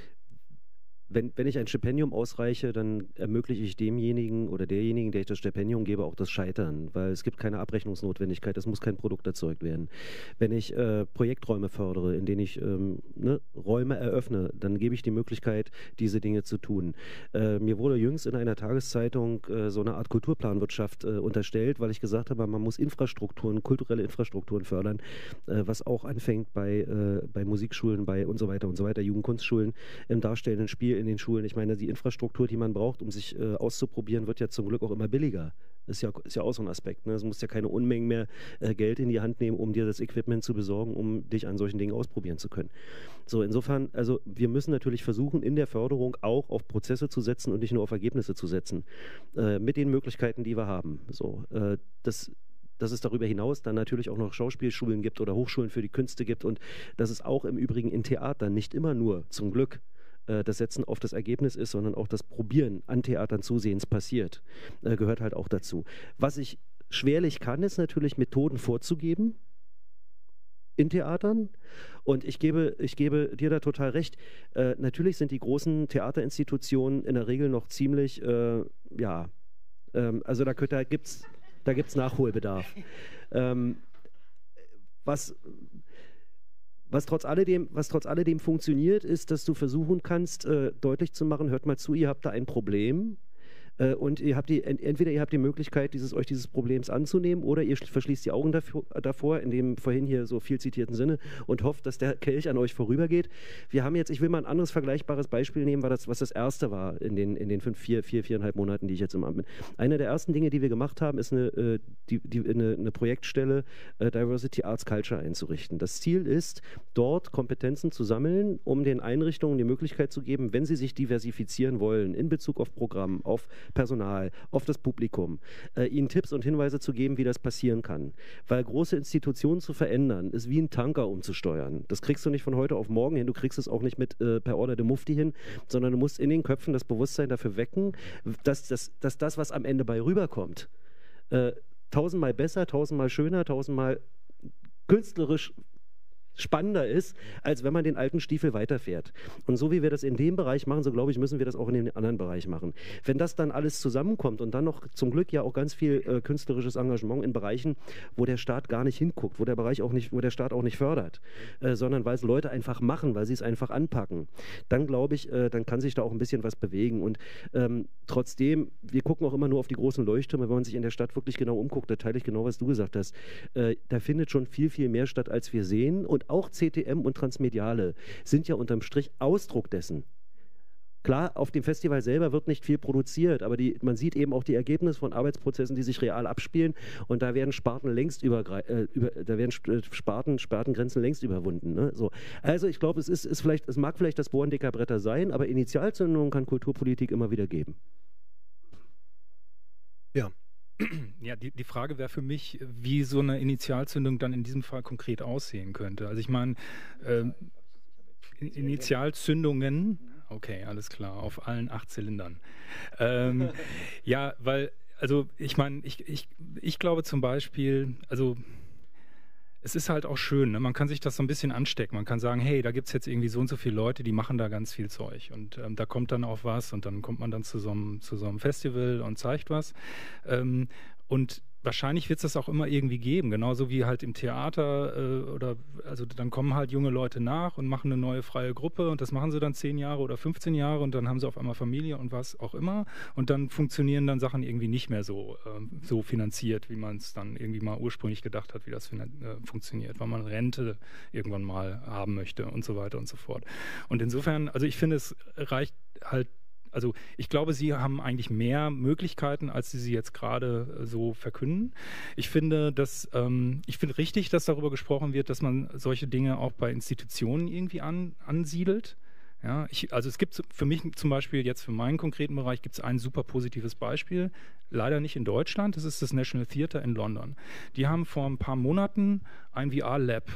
Wenn, wenn ich ein Stipendium ausreiche, dann ermögliche ich demjenigen oder derjenigen, der ich das Stipendium gebe, auch das Scheitern, weil es gibt keine Abrechnungsnotwendigkeit, es muss kein Produkt erzeugt werden. Wenn ich äh, Projekträume fördere, in denen ich ähm, ne, Räume eröffne, dann gebe ich die Möglichkeit, diese Dinge zu tun. Äh, mir wurde jüngst in einer Tageszeitung äh, so eine Art Kulturplanwirtschaft äh, unterstellt, weil ich gesagt habe, man muss Infrastrukturen, kulturelle Infrastrukturen fördern, äh, was auch anfängt bei, äh, bei Musikschulen, bei und so weiter und so weiter, Jugendkunstschulen, im darstellenden Spiel in den Schulen. Ich meine, die Infrastruktur, die man braucht, um sich äh, auszuprobieren, wird ja zum Glück auch immer billiger. Das ist ja, ist ja auch so ein Aspekt. Ne? Du musst ja keine Unmengen mehr äh, Geld in die Hand nehmen, um dir das Equipment zu besorgen, um dich an solchen Dingen ausprobieren zu können. So, insofern, also wir müssen natürlich versuchen, in der Förderung auch auf Prozesse zu setzen und nicht nur auf Ergebnisse zu setzen. Äh, mit den Möglichkeiten, die wir haben. So, äh, das dass es darüber hinaus dann natürlich auch noch Schauspielschulen gibt oder Hochschulen für die Künste gibt und dass es auch im Übrigen in Theatern nicht immer nur, zum Glück, das Setzen auf das Ergebnis ist, sondern auch das Probieren an Theatern zusehends passiert, äh, gehört halt auch dazu. Was ich schwerlich kann, ist natürlich Methoden vorzugeben in Theatern und ich gebe, ich gebe dir da total recht, äh, natürlich sind die großen Theaterinstitutionen in der Regel noch ziemlich, äh, ja, ähm, also da, da gibt es da gibt's Nachholbedarf. ähm, was... Was trotz alledem, was trotz alledem funktioniert, ist, dass du versuchen kannst, äh, deutlich zu machen, hört mal zu, ihr habt da ein Problem äh, und ihr habt die, entweder ihr habt die Möglichkeit, dieses, euch dieses Problems anzunehmen oder ihr verschließt die Augen dafür, davor, in dem vorhin hier so viel zitierten Sinne und hofft, dass der Kelch an euch vorübergeht. Wir haben jetzt, ich will mal ein anderes vergleichbares Beispiel nehmen, war das, was das erste war in den, in den fünf, vier, vier, viereinhalb Monaten, die ich jetzt im Amt bin. Eine der ersten Dinge, die wir gemacht haben, ist eine, äh, die, die, eine, eine Projektstelle äh, Diversity Arts Culture einzurichten. Das Ziel ist, dort Kompetenzen zu sammeln, um den Einrichtungen die Möglichkeit zu geben, wenn sie sich diversifizieren wollen, in Bezug auf Programm, auf Personal, auf das Publikum, äh, ihnen Tipps und Hinweise zu geben, wie das passieren kann. Weil große Institutionen zu verändern, ist wie ein Tanker umzusteuern. Das kriegst du nicht von heute auf morgen hin, du kriegst es auch nicht mit äh, per Order de Mufti hin, sondern du musst in den Köpfen das Bewusstsein dafür wecken, dass, dass, dass das, was am Ende bei rüberkommt, äh, tausendmal besser, tausendmal schöner, tausendmal künstlerisch spannender ist, als wenn man den alten Stiefel weiterfährt. Und so wie wir das in dem Bereich machen, so glaube ich, müssen wir das auch in dem anderen Bereich machen. Wenn das dann alles zusammenkommt und dann noch zum Glück ja auch ganz viel äh, künstlerisches Engagement in Bereichen, wo der Staat gar nicht hinguckt, wo der Bereich auch nicht, wo der Staat auch nicht fördert, äh, sondern weil es Leute einfach machen, weil sie es einfach anpacken, dann glaube ich, äh, dann kann sich da auch ein bisschen was bewegen. Und ähm, trotzdem, wir gucken auch immer nur auf die großen Leuchttürme, wenn man sich in der Stadt wirklich genau umguckt, da teile ich genau, was du gesagt hast. Äh, da findet schon viel, viel mehr statt, als wir sehen. Und auch C T M und Transmediale sind ja unterm Strich Ausdruck dessen. Klar, auf dem Festival selber wird nicht viel produziert, aber die, man sieht eben auch die Ergebnisse von Arbeitsprozessen, die sich real abspielen, und da werden Sparten längst über, äh, über da werden Sparten, Spartengrenzen längst überwunden. Ne? So. Also ich glaube, es ist, ist vielleicht, es mag vielleicht das Bohren dicker Bretter sein, aber Initialzündungen kann Kulturpolitik immer wieder geben. Ja. Ja, die, die Frage wäre für mich, wie so eine Initialzündung dann in diesem Fall konkret aussehen könnte. Also ich meine, äh, Initialzündungen, okay, alles klar, auf allen acht Zylindern. Ähm, ja, weil, also ich meine, ich, ich, ich glaube zum Beispiel, also es ist halt auch schön, ne? Man kann sich das so ein bisschen anstecken. Man kann sagen, hey, da gibt es jetzt irgendwie so und so viele Leute, die machen da ganz viel Zeug. Und ähm, da kommt dann auch was und dann kommt man dann zu so einem, zu so einem Festival und zeigt was. Ähm, und wahrscheinlich wird es das auch immer irgendwie geben, genauso wie halt im Theater äh, oder, also dann kommen halt junge Leute nach und machen eine neue freie Gruppe und das machen sie dann zehn Jahre oder fünfzehn Jahre und dann haben sie auf einmal Familie und was auch immer und dann funktionieren dann Sachen irgendwie nicht mehr so, äh, so finanziert, wie man es dann irgendwie mal ursprünglich gedacht hat, wie das äh, funktioniert, weil man Rente irgendwann mal haben möchte und so weiter und so fort. Und insofern, also ich finde, es reicht halt. Also ich glaube, Sie haben eigentlich mehr Möglichkeiten, als Sie sie jetzt gerade so verkünden. Ich finde, dass, ähm, ich finde richtig, dass darüber gesprochen wird, dass man solche Dinge auch bei Institutionen irgendwie an, ansiedelt. Ja, ich, also es gibt für mich zum Beispiel jetzt für meinen konkreten Bereich gibt es ein super positives Beispiel, leider nicht in Deutschland, das ist das National Theatre in London. Die haben vor ein paar Monaten ein V R-Lab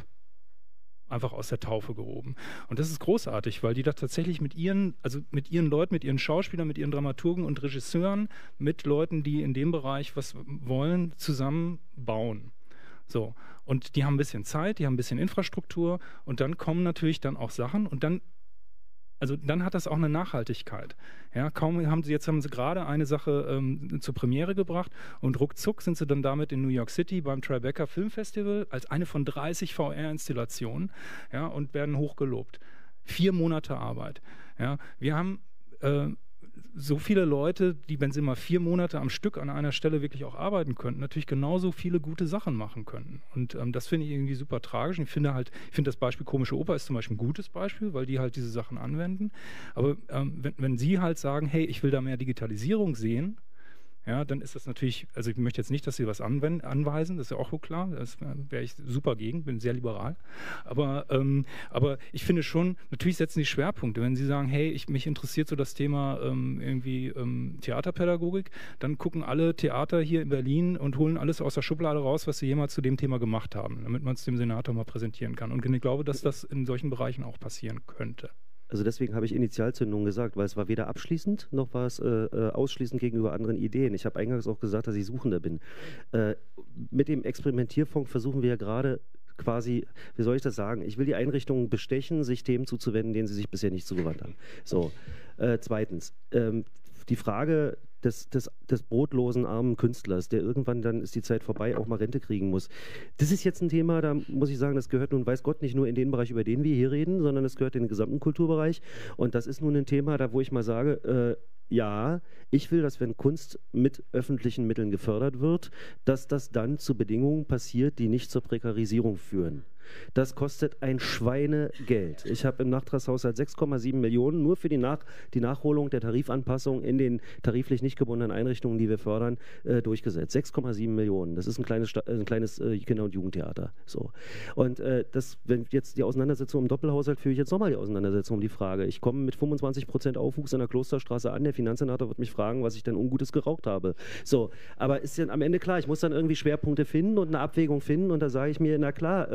einfach aus der Taufe gehoben. Und das ist großartig, weil die da tatsächlich mit ihren, also mit ihren Leuten, mit ihren Schauspielern, mit ihren Dramaturgen und Regisseuren, mit Leuten, die in dem Bereich was wollen, zusammen bauen. So. Und die haben ein bisschen Zeit, die haben ein bisschen Infrastruktur und dann kommen natürlich dann auch Sachen und dann Also dann hat das auch eine Nachhaltigkeit. Ja, kaum haben sie jetzt haben sie gerade eine Sache ähm, zur Premiere gebracht und ruckzuck sind sie dann damit in New York City beim Tribeca Film Festival als eine von dreißig V R-Installationen, ja, und werden hochgelobt. Vier Monate Arbeit. Ja, wir haben äh, so viele Leute, die, wenn sie mal vier Monate am Stück an einer Stelle wirklich auch arbeiten könnten, natürlich genauso viele gute Sachen machen könnten. Und ähm, das finde ich irgendwie super tragisch. Ich finde halt, ich finde das Beispiel Komische Oper ist zum Beispiel ein gutes Beispiel, weil die halt diese Sachen anwenden. Aber ähm, wenn, wenn Sie halt sagen, hey, ich will da mehr Digitalisierung sehen, ja, dann ist das natürlich, also ich möchte jetzt nicht, dass Sie was anwenden, anweisen, das ist ja auch klar, das wäre ich super gegen, bin sehr liberal, aber, ähm, aber ich finde schon, natürlich setzen die Schwerpunkte, wenn Sie sagen, hey, ich, mich interessiert so das Thema ähm, irgendwie ähm, Theaterpädagogik, dann gucken alle Theater hier in Berlin und holen alles aus der Schublade raus, was sie jemals zu dem Thema gemacht haben, damit man es dem Senator mal präsentieren kann, und ich glaube, dass das in solchen Bereichen auch passieren könnte. Also deswegen habe ich Initialzündung gesagt, weil es war weder abschließend, noch war es äh, ausschließend gegenüber anderen Ideen. Ich habe eingangs auch gesagt, dass ich Suchender bin. Äh, mit dem Experimentierfonds versuchen wir ja gerade quasi, wie soll ich das sagen, ich will die Einrichtungen bestechen, sich Themen zuzuwenden, denen sie sich bisher nicht zugewandt haben. So, äh, zweitens, ähm, die Frage des, des, des brotlosen armen Künstlers, der irgendwann, dann ist die Zeit vorbei, auch mal Rente kriegen muss. Das ist jetzt ein Thema, da muss ich sagen, das gehört nun, weiß Gott, nicht nur in den Bereich, über den wir hier reden, sondern es gehört in den gesamten Kulturbereich. Und das ist nun ein Thema, da wo ich mal sage, äh, ja, ich will, dass wenn Kunst mit öffentlichen Mitteln gefördert wird, dass das dann zu Bedingungen passiert, die nicht zur Prekarisierung führen. Das kostet ein Schweinegeld. Ich habe im Nachtragshaushalt sechs Komma sieben Millionen nur für die, Nach die Nachholung der Tarifanpassung in den tariflich nicht gebundenen Einrichtungen, die wir fördern, äh, durchgesetzt. sechs Komma sieben Millionen. Das ist ein kleines, Sta ein kleines äh, Kinder- und Jugendtheater. So. Und äh, das, wenn jetzt die Auseinandersetzung im Doppelhaushalt, führe ich jetzt nochmal die Auseinandersetzung um die Frage. Ich komme mit fünfundzwanzig Prozent Aufwuchs an der Klosterstraße an. Der Finanzsenator wird mich fragen, was ich denn Ungutes geraucht habe. So. Aber ist ja am Ende klar, ich muss dann irgendwie Schwerpunkte finden und eine Abwägung finden. Und da sage ich mir, na klar, äh,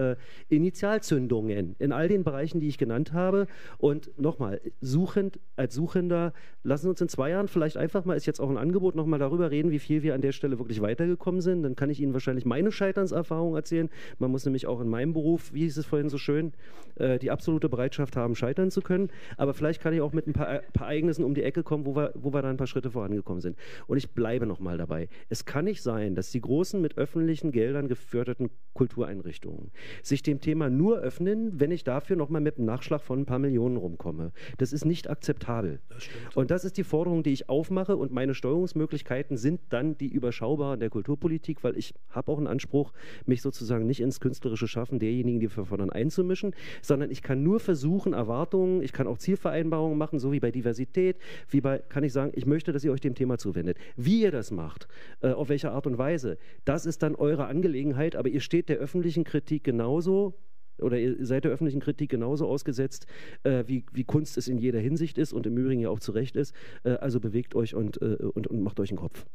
Initialzündungen in all den Bereichen, die ich genannt habe. Und nochmal, suchend, als Suchender, lassen wir uns in zwei Jahren vielleicht einfach mal, ist jetzt auch ein Angebot, nochmal darüber reden, wie viel wir an der Stelle wirklich weitergekommen sind. Dann kann ich Ihnen wahrscheinlich meine Scheiternserfahrung erzählen. Man muss nämlich auch in meinem Beruf, wie hieß es vorhin so schön, äh, die absolute Bereitschaft haben, scheitern zu können. Aber vielleicht kann ich auch mit ein paar, paar Ereignissen um die Ecke kommen, wo wir, wo wir da ein paar Schritte vorangekommen sind. Und ich bleibe nochmal dabei. Es kann nicht sein, dass die großen mit öffentlichen Geldern geförderten Kultureinrichtungen sich dem Thema nur öffnen, wenn ich dafür nochmal mit einem Nachschlag von ein paar Millionen rumkomme. Das ist nicht akzeptabel. Das stimmt. Und das ist die Forderung, die ich aufmache, und meine Steuerungsmöglichkeiten sind dann die überschaubaren der Kulturpolitik, weil ich habe auch einen Anspruch, mich sozusagen nicht ins künstlerische Schaffen derjenigen, die wir fördern, einzumischen, sondern ich kann nur versuchen, Erwartungen, ich kann auch Zielvereinbarungen machen, so wie bei Diversität, wie bei, kann ich sagen, ich möchte, dass ihr euch dem Thema zuwendet. Wie ihr das macht, äh, auf welche Art und Weise, das ist dann eure Angelegenheit, aber ihr steht der öffentlichen Kritik genauso, oder ihr seid der öffentlichen Kritik genauso ausgesetzt, äh, wie, wie Kunst es in jeder Hinsicht ist und im Übrigen ja auch zu Recht ist. Äh, also bewegt euch und, äh, und, und macht euch einen Kopf.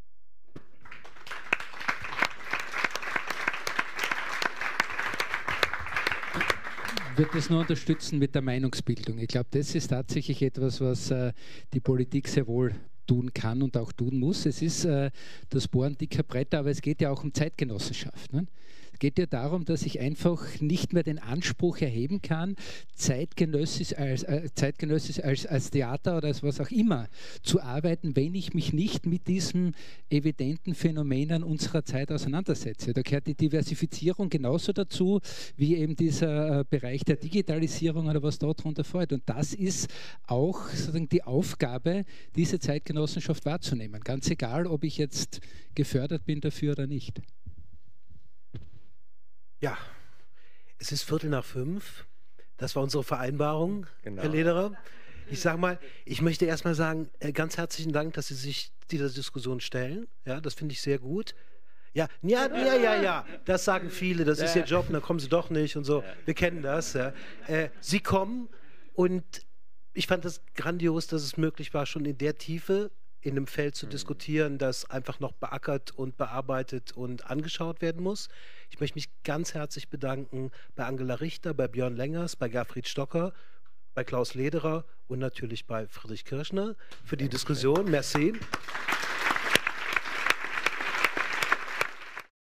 Ich würde das nur unterstützen mit der Meinungsbildung. Ich glaube, das ist tatsächlich etwas, was äh, die Politik sehr wohl tun kann und auch tun muss. Es ist äh, das Bohren dicker Bretter, aber es geht ja auch um Zeitgenossenschaft. Ne? Es geht ja darum, dass ich einfach nicht mehr den Anspruch erheben kann, zeitgenössisch als, äh, zeitgenössisch als, als Theater oder als was auch immer zu arbeiten, wenn ich mich nicht mit diesen evidenten Phänomenen unserer Zeit auseinandersetze. Da gehört die Diversifizierung genauso dazu, wie eben dieser äh, Bereich der Digitalisierung oder was dort drunter fällt. Und das ist auch sozusagen die Aufgabe, diese Zeitgenossenschaft wahrzunehmen. Ganz egal, ob ich jetzt gefördert bin dafür oder nicht. Ja, es ist Viertel nach fünf. Das war unsere Vereinbarung, genau. Herr Lederer. Ich sage mal, ich möchte erstmal sagen, ganz herzlichen Dank, dass Sie sich dieser Diskussion stellen. Ja, das finde ich sehr gut. Ja, ja, ja, ja, ja, das sagen viele, das ist Ihr Job, und dann kommen Sie doch nicht und so. Wir kennen das. Ja. Äh, Sie kommen, und ich fand das grandios, dass es möglich war, schon in der Tiefe in einem Feld zu diskutieren, das einfach noch beackert und bearbeitet und angeschaut werden muss. Ich möchte mich ganz herzlich bedanken bei Angela Richter, bei Björn Lengers, bei Gerfried Stocker, bei Klaus Lederer und natürlich bei Friedrich Kirschner für die Diskussion. Merci.